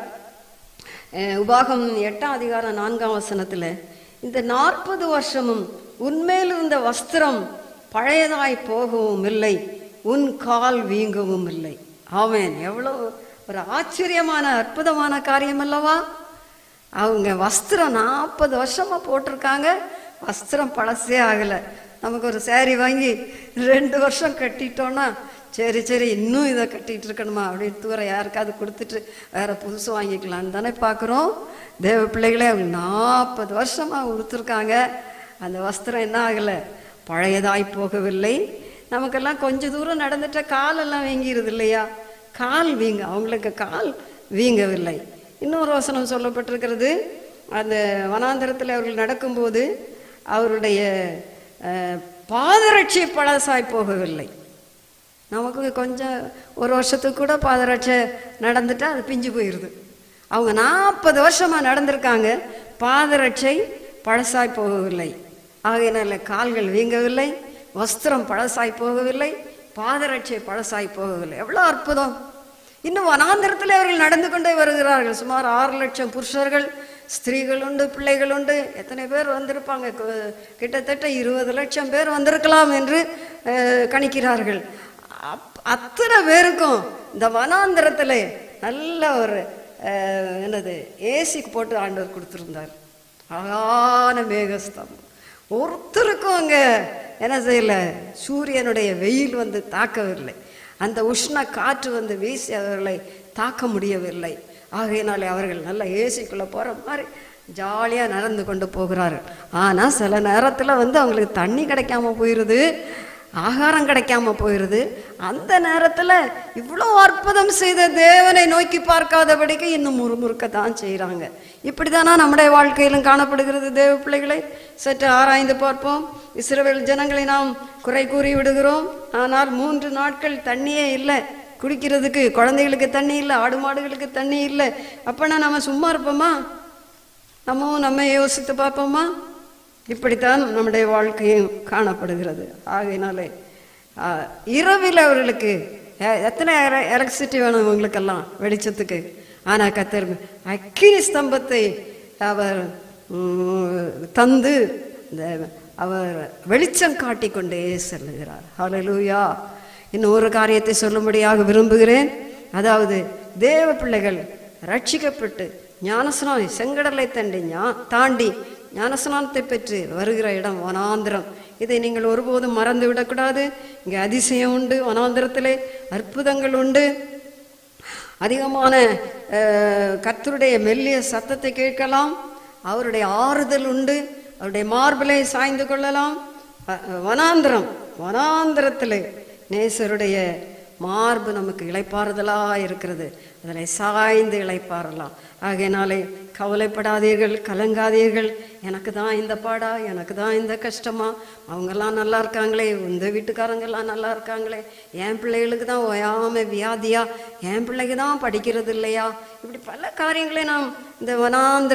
உபாகம் 8ஆம் அதிகாரம் 4ஆம் வசனத்தில், இந்த 40 வருஷமும் உன்மேல் இருந்த வஸ்திரம் பழையதாய் போகவும் இல்லை, உன் கால் வீங்கவும் இல்லை. ஆமென். எவ்வளோ ஒரு ஆச்சரியமான அற்புதமான காரியம் அல்லவா? அவங்க வஸ்திரம் 40 வருஷமா போட்டிருக்காங்க, வஸ்திரம் பழசே ஆகலை. நமக்கு ஒரு சேரீ வாங்கி 2 வருஷம் கட்டிட்டோன்னா சரி இன்னும் இதை கட்டிகிட்டு இருக்கணுமா அப்படின்னு தூர யாருக்காவது கொடுத்துட்டு வேறு புதுசு வாங்கிக்கலான்னு தானே பார்க்குறோம். தேவ பிள்ளைகளே, அவங்க 40 வருஷமாக உடுத்துருக்காங்க. அந்த வஸ்திரம் என்ன ஆகலை? பழையதாய் போகவில்லை. நமக்கெல்லாம் கொஞ்சம் தூரம் நடந்துட்டால் காலெல்லாம் வீங்கிடுது இல்லையா? கால் வீங்க, அவங்களுக்கு கால் வீங்கவில்லை. இன்னொரு வசனம் சொல்லப்பட்டிருக்கிறது, அந்த வனாந்தரத்தில் அவர்கள் நடக்கும்போது அவருடைய பாதரட்சை பழசாய் போகவில்லை. நமக்கு கொஞ்சம் ஒரு வருஷத்துக்கு கூட பாதரட்சை நடந்துட்டால் அது பிஞ்சு போயிடுது. அவங்க 40 வருஷமாக நடந்திருக்காங்க, பாதரட்சை பழசாய் போகவில்லை. ஆகையினால கால்கள் வீங்கவில்லை, வஸ்திரம் பழசாய் போகவில்லை, பாதரட்சை பழசாய் போகவில்லை. எவ்வளோ அற்புதம்! இன்னும் வனாந்திரத்தில் அவர்கள் நடந்து கொண்டே வருகிறார்கள். சுமார் 6 லட்சம் புருஷர்கள், ஸ்திரீகள் உண்டு, பிள்ளைகள் உண்டு. எத்தனை பேர் வந்திருப்பாங்க? கிட்டத்தட்ட 20 லட்சம் பேர் வந்திருக்கலாம் என்று கணிக்கிறார்கள். அத்தனை பேருக்கும் இந்த வனாந்திரத்தில் நல்ல ஒரு ஏசிக்கு போட்டு ஆண்டவர் கொடுத்துருந்தார். அழகான மேகஸ்தம்பம். ஒருத்தருக்கும் அங்கே என்ன செய்யலை, சூரியனுடைய வெயில் வந்து தாக்கவில்லை. அந்த உஷ்ண காற்று வந்து வீசி அவர்களை தாக்க முடியவில்லை. ஆகையினாலே அவர்கள் நல்ல ஏசிக்குள்ளே போகிற மாதிரி ஜாலியாக நடந்து கொண்டு போகிறார்கள். ஆனால் சில நேரத்தில் வந்து அவங்களுக்கு தண்ணி கிடைக்காம போயிடுது, ஆகாரம் கிடைக்காம போயிடுது. அந்த நேரத்தில் இவ்வளோ அற்புதம் செய்த தேவனை நோக்கி பார்க்காதபடிக்கு இன்னும் முறுமுறுக்கத்தான் செய்கிறாங்க. இப்படி தானா நம்முடைய வாழ்க்கையிலும் காணப்படுகிறது தேவ பிள்ளைகளை? சற்று ஆராய்ந்து பார்ப்போம். இஸ்ரவேல் ஜனங்களை நாம் குறை கூறி விடுகிறோம். ஆனால் 3 நாட்கள் தண்ணியே இல்லை குடிக்கிறதுக்கு. குழந்தைகளுக்கு தண்ணி இல்லை, ஆடு மாடுகளுக்கு தண்ணி இல்லை. அப்போனா நம்ம சும்மா இருப்போமா? நம்ம யோசித்து பார்ப்போமா? இப்படித்தான் நம்முடைய வாழ்க்கையும் காணப்படுகிறது. ஆகையினாலே இரவில் அவர்களுக்கு எத்தனை எலக்ட்ரிசிட்டி வேணும் இவங்களுக்கெல்லாம் வெளிச்சத்துக்கு? ஆனால் கர்த்தர் அக்கினி ஸ்தம்பத்தை அவர் தந்து அவர் வெளிச்சம் காட்டிக்கொண்டே செல்லுகிறார். ஹல்லேலூயா. இன்னொரு காரியத்தை சொல்லும்படியாக விரும்புகிறேன். அதாவது தேவ பிள்ளைகள் ரட்சிக்கப்பட்டு ஞானஸ்நானம் செங்கடலை தாண்டி ஞானஸ்நானத்தை பெற்று வருகிற இடம் வனாந்திரம். இதை நீங்கள் ஒருபோதும் மறந்து விடக்கூடாது. இங்கே அதிசயம் உண்டு, வனாந்திரத்திலே அற்புதங்கள் உண்டு. அதிகமான கர்த்தருடைய மெல்லிய சத்தத்தை கேட்கலாம். அவருடைய ஆறுதல் உண்டு. அவருடைய மார்பிலை சாய்ந்து கொள்ளலாம். வனாந்திரத்தில் நேசருடைய மார்பு நமக்கு இளைப்பாறுதலாக இருக்கிறது. அதில் சாய்ந்து இளைப்பாறலாம். ஆகையினாலே கவலைப்படாதீர்கள், கலங்காதீர்கள். எனக்கு தான் இந்த பாடா, எனக்கு தான் இந்த கஷ்டமா, அவங்கெல்லாம் நல்லா இருக்காங்களே, இந்த வீட்டுக்காரங்கெல்லாம் நல்லா இருக்காங்களே, என் பிள்ளைகளுக்கு தான் ஓயாமல் வியாதியா, என் பிள்ளைக்கு தான் படிக்கிறது இல்லையா, இப்படி பல காரியங்களை நாம் இந்த வனாந்திர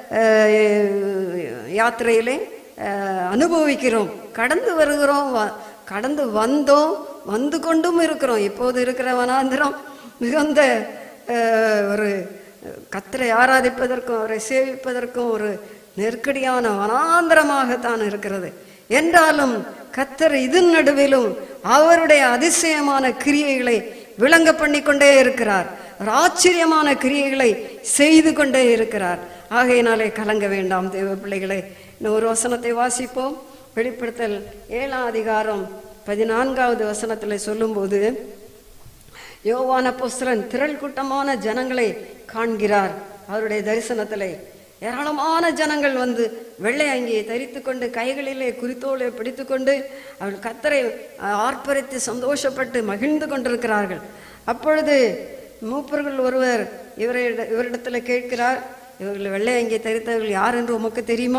யாத்திரையிலே அனுபவிக்கிறோம், கடந்து வருகிறோம், கடந்து வந்தோம், வந்து கொண்டும் இருக்கிறோம். இப்போது இருக்கிற வனாந்திரம் மிகுந்த ஒரு கர்த்தரை ஆராதிப்பதற்கும் அவரை சேவிப்பதற்கும் ஒரு நெருக்கடியான வனாந்திரமாகத்தான் இருக்கிறது. என்றாலும் கர்த்தர் இதன் நடுவிலும் அவருடைய அதிசயமான கிரியைகளை விளங்க பண்ணி கொண்டே இருக்கிறார். ஒரு ஆச்சரியமான கிரியைகளை செய்து கொண்டே இருக்கிறார். ஆகையினாலே கலங்க வேண்டாம் தேவ பிள்ளைகளை. இன்னொரு வசனத்தை வாசிப்போம். வெளிப்படுத்தல் 7ஆம் அதிகாரம் 14வது வசனத்தில் சொல்லும்போது, யோவான் அப்போஸ்தலன் திரள் கூட்டமான ஜனங்களை காண்கிறார். அவருடைய தரிசனத்திலே ஏராளமான ஜனங்கள் வந்து வெள்ளை அங்கியை தரித்து கொண்டு கைகளிலே குறித்தோலை பிடித்து கொண்டு அவர்கள் கர்த்தரை ஆர்ப்பரித்து சந்தோஷப்பட்டு மகிழ்ந்து கொண்டிருக்கிறார்கள். அப்பொழுது மூப்பர்கள் ஒருவர் இவரிடத்தில் கேட்கிறார், இவர்கள் வெள்ளை அங்கியை தரித்தவர்கள் யார் என்று உமக்கு தெரியுமா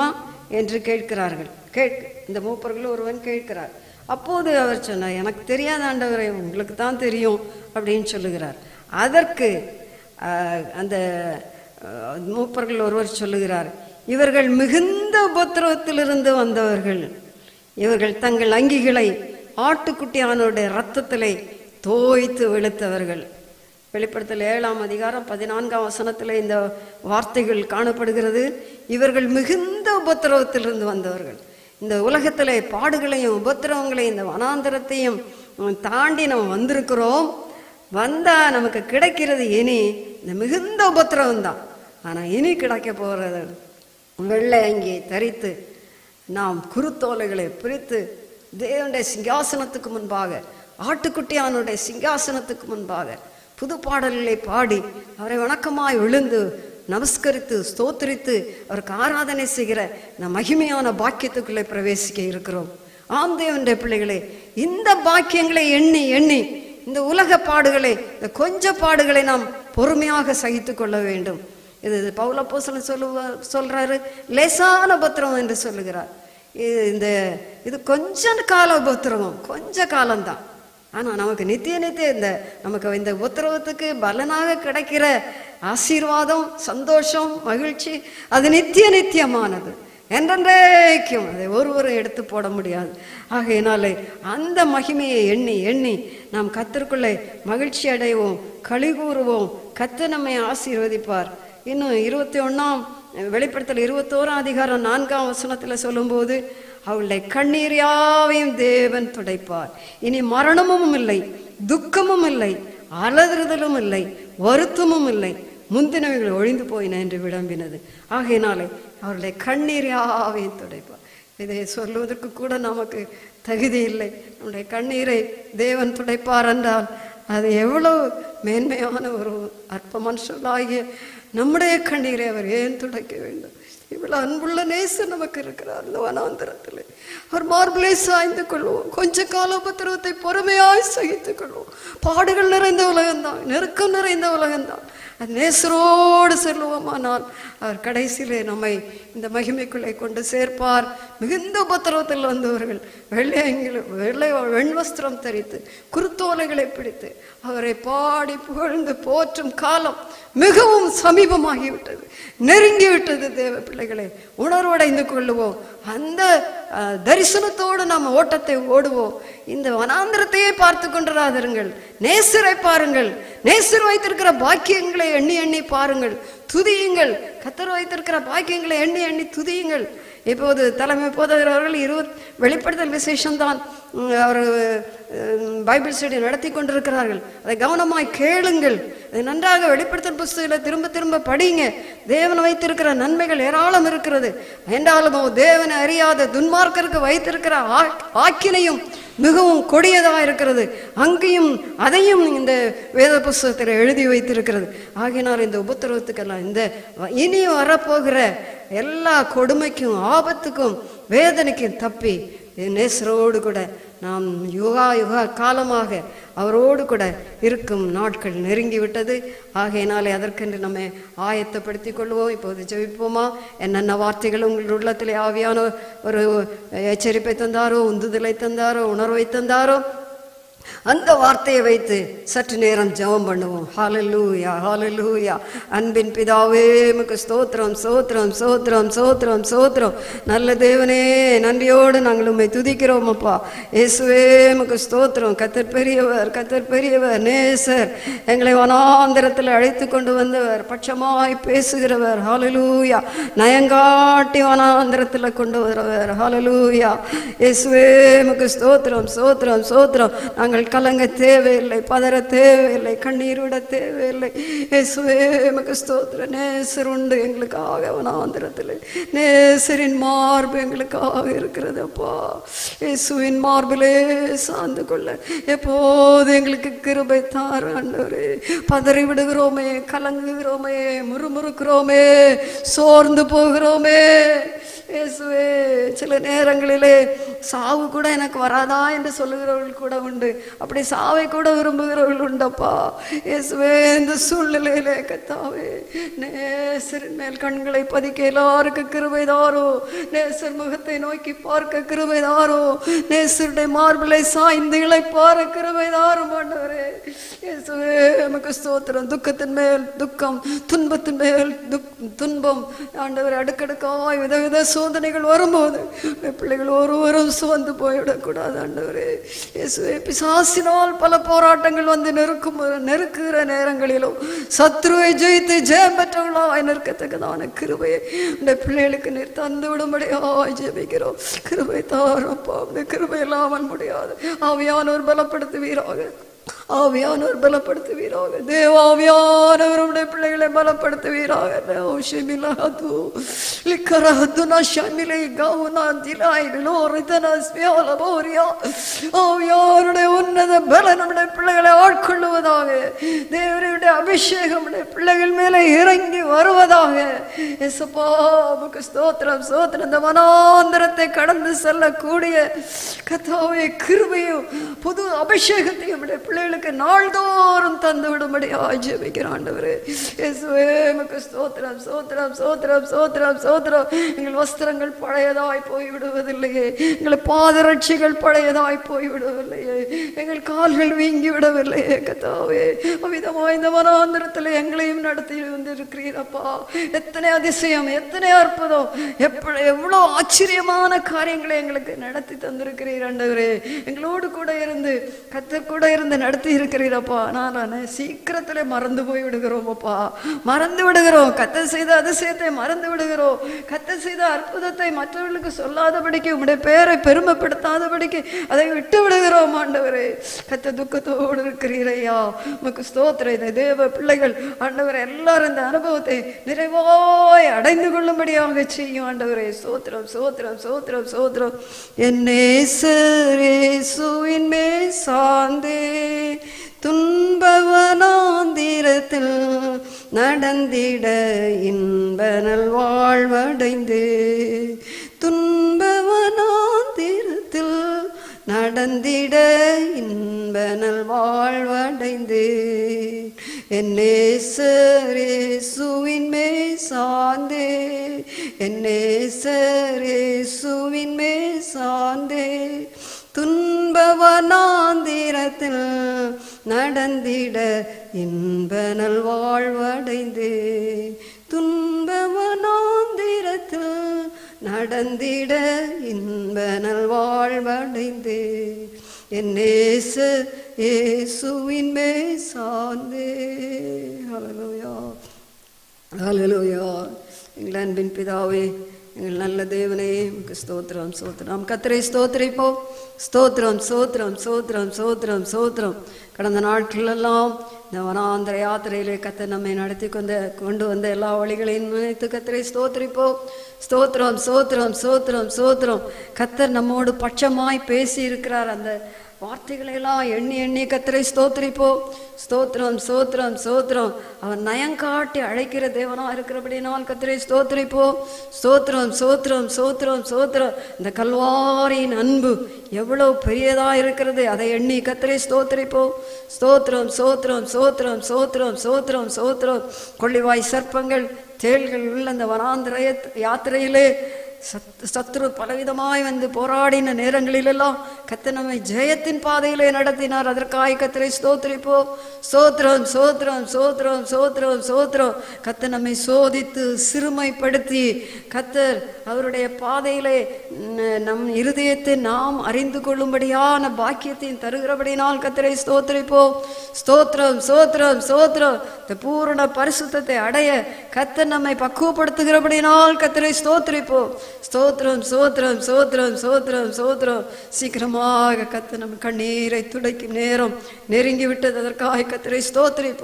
என்று கேட்கிறார்கள். இந்த மூப்பர்கள் ஒருவன் கேட்கிறார். அப்போது அவர் சொன்னார், எனக்கு தெரியாத ஆண்டவரே, உங்களுக்கு தான் தெரியும் அப்படின்னு சொல்லுகிறார். அதற்கு அந்த மூப்பர்கள் ஒருவர் சொல்லுகிறார், இவர்கள் மிகுந்த உபத்திரவத்திலிருந்து வந்தவர்கள், இவர்கள் தங்கள் அங்கிகளை ஆட்டுக்குட்டியானுடைய இரத்தத்திலே தோய்த்து வெளுத்தவர்கள். வெளிப்படுத்தல் 7ஆம் அதிகாரம் 14ஆம் வசனத்தில் இந்த வார்த்தைகள் காணப்படுகிறது. இவர்கள் மிகுந்த உபத்திரவத்திலிருந்து வந்தவர்கள். இந்த உலகத்திலே பாடுகளையும் உபத்திரவங்களையும் இந்த வனாந்தரத்தையும் தாண்டி நம்ம வந்திருக்கிறோம். வந்தால் நமக்கு கிடைக்கிறது இனி இந்த மிகுந்த உபத்திரவம் தான். ஆனால் இனி கிடைக்க போகிறது வெள்ளை அங்கி தரித்து நாம் குருத்தோலைகளை பிரித்து தேவனுடைய சிங்காசனத்துக்கு முன்பாக, ஆட்டுக்குட்டியானுடைய சிங்காசனத்துக்கு முன்பாக புது பாடல்களை பாடி அவரை வணக்கமாய் விழுந்து நமஸ்கரித்து ஸ்தோத்திரித்து அவருக்கு ஆராதனை செய்கிற இந்த மகிமையான பாக்கியத்துக்குள்ளே பிரவேசிக்க இருக்கிறோம். ஆம் தேவனுடைய பிள்ளைகளே, இந்த பாக்கியங்களை எண்ணி எண்ணி இந்த உலக பாடுகளை, இந்த கொஞ்ச பாடுகளை நாம் பொறுமையாக சகித்து கொள்ள வேண்டும். இது பவுல் அப்போஸ்தலன் சொல்றாரு, லேசான உபத்திரவம் என்று சொல்லுகிறார். இது கொஞ்ச கால உபத்திரவம், கொஞ்ச காலம்தான். ஆனால் நமக்கு நித்திய நமக்கு இந்த உபத்திரவத்துக்கு பலனாக கிடைக்கிற ஆசீர்வாதம், சந்தோஷம், மகிழ்ச்சி அது நித்தியமானது, என்றென்றைக்கும் அதை ஒருவரும் எடுத்து போட முடியாது. ஆகையினாலே அந்த மகிமையை எண்ணி எண்ணி நாம் கர்த்தருக்குள்ளே மகிழ்ச்சி அடைவோம், களி கூறுவோம். கர்த்தர் நம்மை ஆசீர்வதிப்பார். இன்னும் 21ஆம் வெளிப்படுத்தல் 21ஆம் அதிகாரம் 4ஆம் வசனத்தில் சொல்லும்போது, அவளுடைய கண்ணீர் யாவையும் தேவன் துடைப்பார். இனி மரணமும் இல்லை, துக்கமும் இல்லை, அலறுதலும் இல்லை, வருத்தமும் இல்லை, முந்தினவைகள் ஒழிந்து போயின என்று விளம்பினது. ஆகையினாலே அவருடைய கண்ணீர் யாவையும் துடைப்பார். இதை சொல்வதற்கு கூட நமக்கு தகுதி இல்லை. நம்முடைய கண்ணீரை தேவன் துடைப்பார் என்றால் அது எவ்வளவு மேன்மையான ஒரு அற்ப மனுஷர்களாகிய நம்முடைய கண்ணீரை அவர் ஏன் துடைக்க வேண்டும்? இவ்வளவு அன்புள்ள நேசர் நமக்கு இருக்கிறார். இந்த வனாந்தரத்தில் அவர் மார்பிளை சாய்ந்து கொள்வோம். கொஞ்ச கால உபத்திரவத்தை பொறுமையாய் சகித்துக் கொள்வோம். பாடுகள் நிறைந்த உலகம்தான், நெருக்கம் நிறைந்த உலகம்தான். அது நேசரோடு செல்லுவோமானால் அவர் கடைசியிலே நம்மை இந்த மகிமைக்குள்ளே கொண்டு சேர்ப்பார். மிகுந்த உபத்திரவத்தில் வந்தவர்கள் வெள்ளை வெண்வஸ்திரம் தரித்து குருத்தோலைகளை பிடித்து அவரை பாடி புகழ்ந்து போற்றும் காலம் மிகவும் சமீபமாகிவிட்டது, நெருங்கிவிட்டது. தேவ பிள்ளைகளை உணர்வடைந்து கொள்ளுவோம். அந்த தரிசனத்தோடு நாம் ஓட்டத்தை ஓடுவோம். இந்த வனாந்திரத்தையே பார்த்து கொண்டிராதிருங்கள், நேசரை பாருங்கள். நேசர் வைத்திருக்கிற பாக்கியங்களை எண்ணி எண்ணி பாருங்கள், துதியுங்கள். கர்த்தர் வைத்திருக்கிற பாக்கியங்களை எண்ணி எண்ணி துதியுங்கள். இப்போது தலைமை போதகர்கள் வெளிப்படுத்தல் விசேஷம்தான் அவர் பைபிள் ஸ்டடி நடத்தி கொண்டிருக்கிறார்கள். அதை கவனமாய் கேளுங்கள். அதை நன்றாக வெளிப்படுத்தல் புஸ்தகத்தில் திரும்ப திரும்ப படிங்க. தேவன் வைத்திருக்கிற நன்மைகள் ஏராளம் இருக்கிறது. என்றாலும் தேவனை அறியாத துன்மார்க்கருக்கு வைத்திருக்கிற ஆக்கினையும் மிகவும் கொடியதாக இருக்கிறது. அங்கேயும் அதையும் இந்த வேத புஸ்தகத்தில் எழுதி வைத்திருக்கிறது. ஆகினால் இந்த உபத்திரவத்துக்கெல்லாம், இந்த இனி வரப்போகிற எல்லா கொடுமைக்கும் ஆபத்துக்கும் வேதனைக்கும் தப்பி நேசரோடு கூட நாம் யுகா காலமாக அவரோடு கூட இருக்கும் நாட்கள் நெருங்கிவிட்டது. ஆகையினாலே அதற்கென்று நம்ம ஆயத்தப்படுத்தி கொள்வோம். இப்போது ஜெபிப்போமா? என்னென்ன வார்த்தைகள் உங்கள் உள்ளத்திலே ஆவியான ஒரு எச்சரிப்பை தந்தாரோ, உந்துதலை தந்தாரோ, உணர்வை தந்தாரோ, அந்த வார்த்தையை வைத்து சற்று நேரம் ஜெபம் பண்ணுவோம். ஹல்லேலூயா, ஹல்லேலூயா. அன்பின் பிதாவே, உமக்கு ஸ்தோத்திரம், ஸ்தோத்திரம், ஸ்தோத்திரம், ஸ்தோத்திரம், ஸ்தோத்திரம். நல்ல தேவனே, நன்றியோடு நாங்கள் உம்மை துதிக்கிறோம் அப்பா. இயேசுவே, உமக்கு ஸ்தோத்திரம். கர்த்தர் பெரியவர், கர்த்தர் பெரியவர், நேசர். எங்களை வனாந்தரத்தில் அழைத்து கொண்டு வந்தவர், பட்சமாய் பேசுகிறவர். ஹல்லேலூயா. நயங்காட்டி வனாந்தரத்தில் கொண்டு வருவர். ஹல்லேலூயா. இயேசுவே, உமக்கு ஸ்தோத்திரம், ஸ்தோத்திரம், ஸ்தோத்திரம். நாங்கள் கலங்க தேவையில்லை, பதற தேவையில்லை, கண்ணீர் விட தேவையில்லை. இயேசுவே, உமக்கு ஸ்தோத்திரம். நேசர் உண்டு எங்களுக்காக வனாந்தரத்தில். நேசரின் மார்பு எங்களுக்காக இருக்கிறது அப்பா. இயேசுவின் மார்பிலே சார்ந்து கொள்ள எப்போது எங்களுக்கு கிருபை தார் ஆண்டவரே. பதறி விடுகிறோமே, கலங்குகிறோமே, முறுமுறுக்கிறோமே, சோர்ந்து போகிறோமே. இயேசுவே, சில நேரங்களிலே சாவு கூட எனக்கு வராதா என்று சொல்லுகிறவர்கள் கூட உண்டு. அப்படி சாவை கூட விரும்புகிறவர்கள் உண்டப்பா. இயேசுவே, இந்த சூழ்நிலையிலே கர்த்தாவே நேசரின் மேல் கண்களை பதிக்க எல்லாருக்கு கிருபை தாரோ. நேசர் முகத்தை நோக்கி பார்க்க கிருபை தாரோ. நேசருடைய மார்பிலை சாய்ந்து இளைப்பாற கிருபை தாரும் ஆண்டவரே. இயேசுவே, நமக்கு ஸ்தோத்திரம். துக்கத்தின் மேல் துக்கம், துன்பத்தின் மேல் துன்பம் ஆண்டவரே, அடுக்கடுக்காய் விதவித சோதனைகள் வரும்போது பிள்ளைகள் ஒருவரும் சுவந்து போய்விடக்கூடாது ஆண்டவரே. இயேசுவே, பிசாசினால் பல போராட்டங்கள் வந்து நெருக்குகிற நேரங்களிலும் சத்ருவை ஜெயித்து ஜெயம் பெற்றவர்களாய் நிற்கத்தக்கதான கிருபையை இந்த பிள்ளைகளுக்கு நீர் தந்து விடும்படியாய் ஜெபிக்கிறோம். கிருபை தாரப்பா. இந்த கிருபை இல்லாமல் முடியாது. ஆவியானவர் பலப்படுத்துவீராக. ஆவியானவர் பலப்படுத்துவீராக. தேவாவியானவருடைய பிள்ளைகளை பலப்படுத்துவீராக. உன்னத பலன் நம்முடைய பிள்ளைகளை ஆட்கொள்ளுவதாக. தேவனுடைய அபிஷேகம் பிள்ளைகள் மேலே இறங்கி வருவதாக. ஸ்தோத்திரம் ஸ்தோத்திரம். இந்த வனாந்தரத்தை கடந்து செல்லக்கூடிய கர்த்தாவே கிருபையும் புது அபிஷேகத்தையும் பிள்ளைகளுக்கு நாள்தோறும் தந்து விடும்படி ஜெபிக்கிறேன் ஆண்டவரே. இயேசுவே, உமக்கு ஸ்தோத்திரம் ஸ்தோத்திரம் ஸ்தோத்திரம் ஸ்தோத்திரம் ஸ்தோத்திரம். எங்கள் வஸ்திரங்கள் பழையதாய் போய்விடுவதில்லையே. எங்கள் பாதரட்சிகள் பழையதாய் போய்விடவில்லையே. எங்கள் கால்கள் வீங்கி விடவில்லையே கர்த்தாவே. அவ்விதமாய் இந்த வனாந்தரத்தில் எங்களையும் நடத்தி வந்திருக்கிறீரப்பா. எத்தனை அதிசயம், எத்தனை அற்புதம், எவ்வளோ ஆச்சரியமான காரியங்களை எங்களுக்கு நடத்தி தந்திருக்கிறீர் ஆண்டவரே. எங்களோடு கூட இருந்து கர்த்தர் கூட இருந்து நடத்தி இருக்கிறீரப்பா. நான் சீக்கிரத்துல மறந்து போய் விடுகிறோம் அப்பா. மறந்து விடுகிறோம். கர்த்தர் செய்த அதிசயத்தை மறந்து விடுகிறோம். கர்த்தர் செய்த அற்புதத்தை மற்றவர்களுக்கு சொல்லாதபடிக்கு, உம்முடைய பெயரை பெருமைப்படுத்தாதபடிக்கு அதை விட்டு விடுகிறோம் ஆண்டவரே. கர்த்தர் துக்கத்தோடு இருக்கிறீரையா. உமக்கு ஸ்தோத்திரம். இந்த தேவ பிள்ளைகள் ஆண்டவரே எல்லாரும் இந்த அனுபவத்தை நிறைவாய் அடைந்து கொள்ளும்படியாக செய்யும் ஆண்டவரே. ஸ்தோத்திரம் ஸ்தோத்திரம் ஸ்தோத்திரம் ஸ்தோத்திரம். என் இயேசுவின் மேல் சார்ந்தே துன்பவனாந்திரத்தில் நடந்திட இன்பனல் வாழ்வடைந்து. துன்பவனாந்திரத்தில் நடந்திட இன்பனல் வாழ்வடைந்து. என் இயேசுவின் மேல் சார்ந்தே, என் இயேசுவின் மேல் சார்ந்தே துன்பவனாந்திரத்தில் நடந்திட இன்பனல் வாழ்வடைந்து. துன்பவனாந்திரத்தில் நடந்திட இன்பனல் வாழ்வடைந்து. என் இயேசுவின் மேல் சார்ந்தே. ஹல்லேலூயா ஹல்லேலூயா. எங்கள் அன்பின் பிதாவே, எங்கள் நல்ல தேவனே, உமக்கு ஸ்தோத்திரம் ஸ்தோத்திரம். கர்த்தரை ஸ்தோத்திரிப்போம். ஸ்தோத்திரம் ஸ்தோத்திரம் ஸ்தோத்திரம் ஸ்தோத்திரம் ஸ்தோத்திரம். கடந்த நாட்களெல்லாம் இந்த வனாந்திர யாத்திரையிலே கர்த்தர் நம்மை நடத்தி கொண்டு வந்த எல்லா வழிகளையும் நினைத்து கர்த்தரை ஸ்தோத்திரிப்போம். ஸ்தோத்திரம் ஸ்தோத்திரம் ஸ்தோத்திரம் ஸ்தோத்திரம். கர்த்தர் நம்மோடு பட்சமாய் பேசி இருக்கிறார். அந்த வார்த்தைகளை எல்லாம் எண்ணி எண்ணி கர்த்தரை ஸ்தோத்திரிப்போம். ஸ்தோத்திரம் ஸ்தோத்திரம் ஸ்தோத்திரம். அவன் நயங்காட்டி அழைக்கிற தேவனா இருக்கிறபடினால் கர்த்தரை ஸ்தோத்திரிப்போம். ஸ்தோத்திரம் ஸ்தோத்திரம் ஸ்தோத்திரம் ஸ்தோத்திரம். இந்த கல்வாரியின் அன்பு எவ்வளவு பெரியதா இருக்கிறது, அதை எண்ணி கர்த்தரை ஸ்தோத்திரிப்போம். ஸ்தோத்திரம் ஸ்தோத்திரம் ஸ்தோத்திரம் ஸ்தோத்திரம் ஸ்தோத்திரம் ஸ்தோத்திரம். கொள்ளிவாய் சர்ப்பங்கள் தேள்கள் உள்ள அந்த வனாந்திர யாத்திரையிலே சத்ரு பலவிதமாய் வந்து போராடின நேரங்களிலெல்லாம் கர்த்தர் நம்மை ஜெயத்தின் பாதையிலே நடத்தினார். அதற்காக கர்த்தரை ஸ்தோத்திரிப்போம். ஸ்தோத்திரம் ஸ்தோத்திரம் ஸ்தோத்திரம் ஸ்தோத்திரம் ஸ்தோத்திரம். கர்த்தர் நம்மை சோதித்து சிறுமைப்படுத்தி கர்த்தர் அவருடைய பாதையிலே நம் இருதயத்தை நாம் அறிந்து கொள்ளும்படியான பாக்கியத்தையும் தருகிறபடினால் கர்த்தரை ஸ்தோத்திரிப்போம். ஸ்தோத்திரம் ஸ்தோத்திரம் ஸ்தோத்திரம். இந்த பூரண பரிசுத்தத்தை அடைய கர்த்தர் நம்மை பக்குவப்படுத்துகிறபடினால் கர்த்தரை ஸ்தோத்திரிப்போம். ஸ்தோத்திரம் ஸ்தோத்திரம் ஸ்தோத்திரம் ஸ்தோத்திரம் ஸ்தோத்திரம். சீக்கிரமாக கர்த்தர் நம் கண்ணீரை துடைக்கும் நேரம் நெருங்கி விட்டது. அதற்காக கர்த்தரை ஸ்தோத்திரிப்போம்.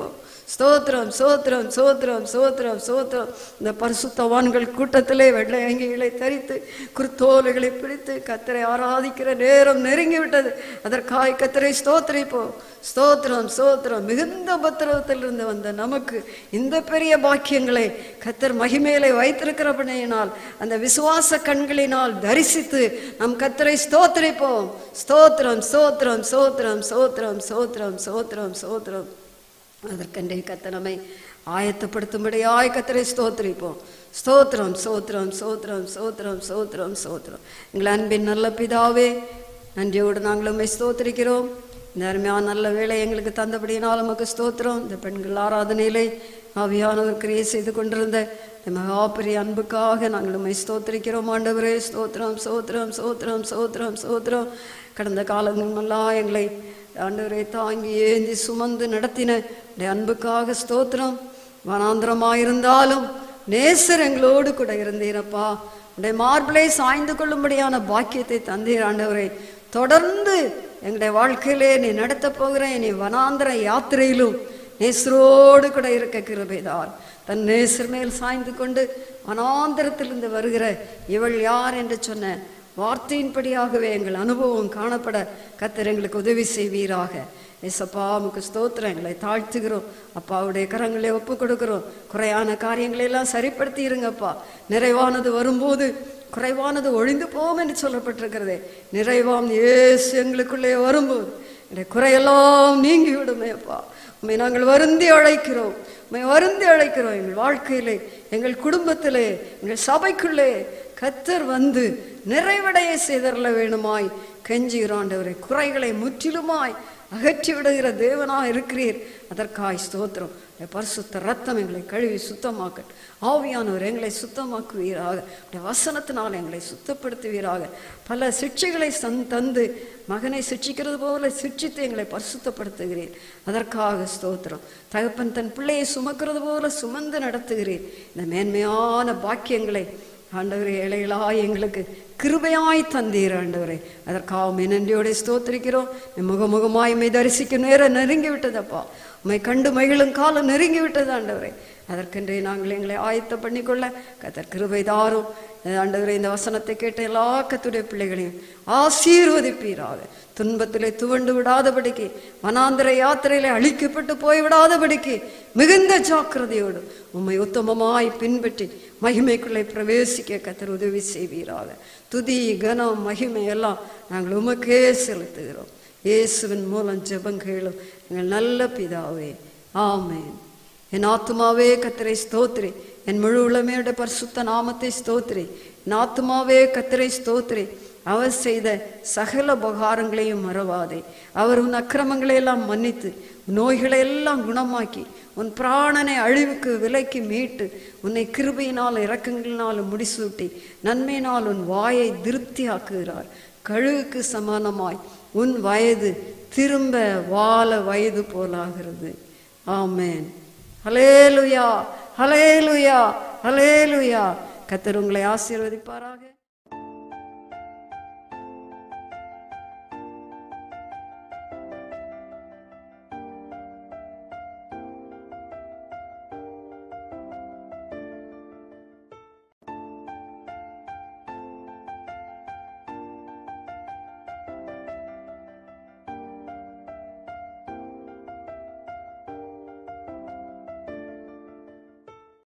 ஸ்தோத்திரம், ஸ்தோத்திரம், ஸ்தோத்திரம், ஸ்தோத்திரம், ஸ்தோத்திரம். இந்த பரிசுத்தவான்கள் கூட்டத்திலே வெள்ளை அங்கிகளை தரித்து குருத்தோலைகளை பிடித்து கர்த்தரை ஆராதிக்கிற நேரம் நெருங்கிவிட்டது. அதற்காய் கர்த்தரை ஸ்தோத்திரிப்போம். ஸ்தோத்திரம், ஸ்தோத்திரம். மிகுந்த உபத்திரவத்திலிருந்து வந்த நமக்கு இந்த பெரிய பாக்கியங்களை கர்த்தர் மகிமையிலே வைத்திருக்கிறபடியினால் அந்த விசுவாச கண்களினால் தரிசித்து நம் கர்த்தரை ஸ்தோத்திரிப்போம். ஸ்தோத்திரம், ஸ்தோத்திரம், ஸ்தோத்திரம், ஸ்தோத்திரம், ஸ்தோத்திரம், ஸ்தோத்திரம், ஸ்தோத்திரம். அதற்கென்றே கர்த்தர் நம்மை ஆயத்தப்படுத்தும்படியாய் கர்த்தரை ஸ்தோத்திரிப்போம். ஸ்தோத்திரம், ஸ்தோத்திரம், ஸ்தோத்திரம், ஸ்தோத்திரம், ஸ்தோத்திரம், ஸ்தோத்திரம். எங்கள் அன்பின் நல்ல பிதாவே, நன்றியோடு நாங்கள் உம்மை ஸ்தோத்திரிக்கிறோம். இந்த அருமையான நல்ல வேலை எங்களுக்கு தந்தபடியினால் நமக்கு ஸ்தோத்திரம். இந்த பெண்கள் ஆராதனையிலே ஆவியானவர் கிரியை செய்து கொண்டிருந்த மகாபெரிய அன்புக்காக நாங்கள் உம்மை ஸ்தோத்திரிக்கிறோம் ஆண்டவரே. ஸ்தோத்திரம், ஸ்தோத்திரம், ஸ்தோத்திரம், ஸ்தோத்திரம், ஸ்தோத்திரம். கடந்த காலங்களெல்லாம் எங்களை ஆண்டவரை தாங்கி ஏந்தி சுமந்து நடத்தின அன்புக்காக ஸ்தோத்திரம். வனாந்திரமாயிருந்தாலும் நேசர் எங்களோடு கூட இருந்தீரப்பா. உடைய மார்பிளை சாய்ந்து கொள்ளும்படியான பாக்கியத்தை தந்தீர் ஆண்டவரே. தொடர்ந்து எங்களுடைய வாழ்க்கையிலே நீ நடத்த போகிற நீ வனாந்திர யாத்திரையிலும் நேசரோடு கூட இருக்க கிருபைதார். தன் நேசர் மேல் சாய்ந்து கொண்டு வனாந்திரத்திலிருந்து வருகிற இவள் யார் என்று சொன்ன வார்த்தையின்படியாகவே எங்கள் அனுபவம் காணப்பட கர்த்தர் எங்களுக்கு உதவி செய்வீராக. ஏசப்பா உமக்கு ஸ்தோத்திரம். எங்களை தாழ்த்துகிறோம் அப்பாவுடைய கரங்களை ஒப்பு கொடுக்கிறோம். குறையான காரியங்களை எல்லாம் சரிப்படுத்தி இருங்கப்பா. நிறைவானது வரும்போது குறைவானது ஒழிந்து போகும் என்று சொல்லப்பட்டிருக்கிறதே. நிறைவாம் இயேசு எங்களுக்குள்ளே வரும்போது எங்களுடைய குறையெல்லாம் நீங்கி விடுமே அப்பா. உண்மை நாங்கள் வருந்தி அழைக்கிறோம், உண்மை வருந்தி அழைக்கிறோம். எங்கள் வாழ்க்கையிலே, எங்கள் குடும்பத்திலே, எங்கள் சபைக்குள்ளே கர்த்தர் வந்து நிறைவடைய செய்தரல வேணுமாய் கெஞ்சுகிறோம் ஆண்டவரே. குறைகளை முற்றிலுமாய் அகற்றி விடுகிற தேவனாக இருக்கிறீர். அதற்காய் ஸ்தோத்திரம். பரிசுத்த ரத்தம் எங்களை கழுவி சுத்தமாக்க, ஆவியானவர் எங்களை சுத்தமாக்குவீராக. வசனத்தினால் எங்களை சுத்தப்படுத்துவீராக. பல சிக்ஷைகளை தந்து மகனை சிக்ஷிக்கிறது போல சிக்ஷித்து எங்களை பரிசுத்தப்படுத்துகிறீர். அதற்காக ஸ்தோத்திரம். தகப்பன் தன் பிள்ளையை சுமக்கிறது போல சுமந்து நடத்துகிறீர். இந்த மேன்மையான பாக்கியங்களை ஆண்டவரே ஏழைகளாய் எங்களுக்கு கிருபையாய் தந்தீர் ஆண்டவரே. அதற்காக நன்றியோட ஸ்தோத்திரிக்கிறோம். முகமுகமாய் உம்மை தரிசிக்கும் நேரம் நெருங்கி விட்டதப்பா. உம்மை கண்டு மகிழும் காலம் நெருங்கி விட்டது ஆண்டவரே. அதற்கென்றே நாங்கள் எங்களை ஆயத்த பண்ணிக்கொள்ள கர்த்தர் கிருபை தாரும் ஆண்டவரே. இந்த வசனத்தை கேட்ட எல்லா கர்த்தருடைய பிள்ளைகளையும் ஆசீர்வதிப்பீராக. துன்பத்திலே துவண்டு விடாதபடிக்கு, வனாந்திர யாத்திரையிலே அழிக்கப்பட்டு போய்விடாதபடிக்கு மிகுந்த ஜாக்கிரதையோடு உம்மை உத்தமமாய் பின்பற்றி மகிமைக்குள்ளே பிரவேசிக்க கர்த்தர் உதவி செய்வீராக. துதி கனம் மகிமை எல்லாம் நாங்கள் உமக்கே செலுத்துகிறோம். இயேசுவின் மூலம் ஜெபம் கேளும் எங்கள் நல்ல பிதாவே, ஆமென். என் ஆத்துமாவே கர்த்தரை ஸ்தோத்திரி, என் முழு உளமையோட பரிசுத்த நாமத்தை ஸ்தோத்திரி. என் ஆத்துமாவே கர்த்தரை ஸ்தோத்திரி, அவர் செய்த சகல உபகாரங்களையும் மறவாதே. அவர் உன் அக்கிரமங்களை எல்லாம் மன்னித்து நோய்களை எல்லாம் குணமாக்கி உன் பிராணனை அழிவுக்கு விலைக்கு மீட்டு உன்னை கிருபையினால் இரக்கங்களினாலும் முடிசூட்டி நன்மையினால் உன் வாயை திருப்தி ஆக்குகிறார். கழுகுக்கு சமானமாய் உன் வயது திரும்ப வாழ வயது போலாகிறது. ஆமென். ஹல்லேலூயா, ஹல்லேலூயா, ஹல்லேலூயா. கர்த்தர் உங்களை ஆசீர்வதிப்பாராக.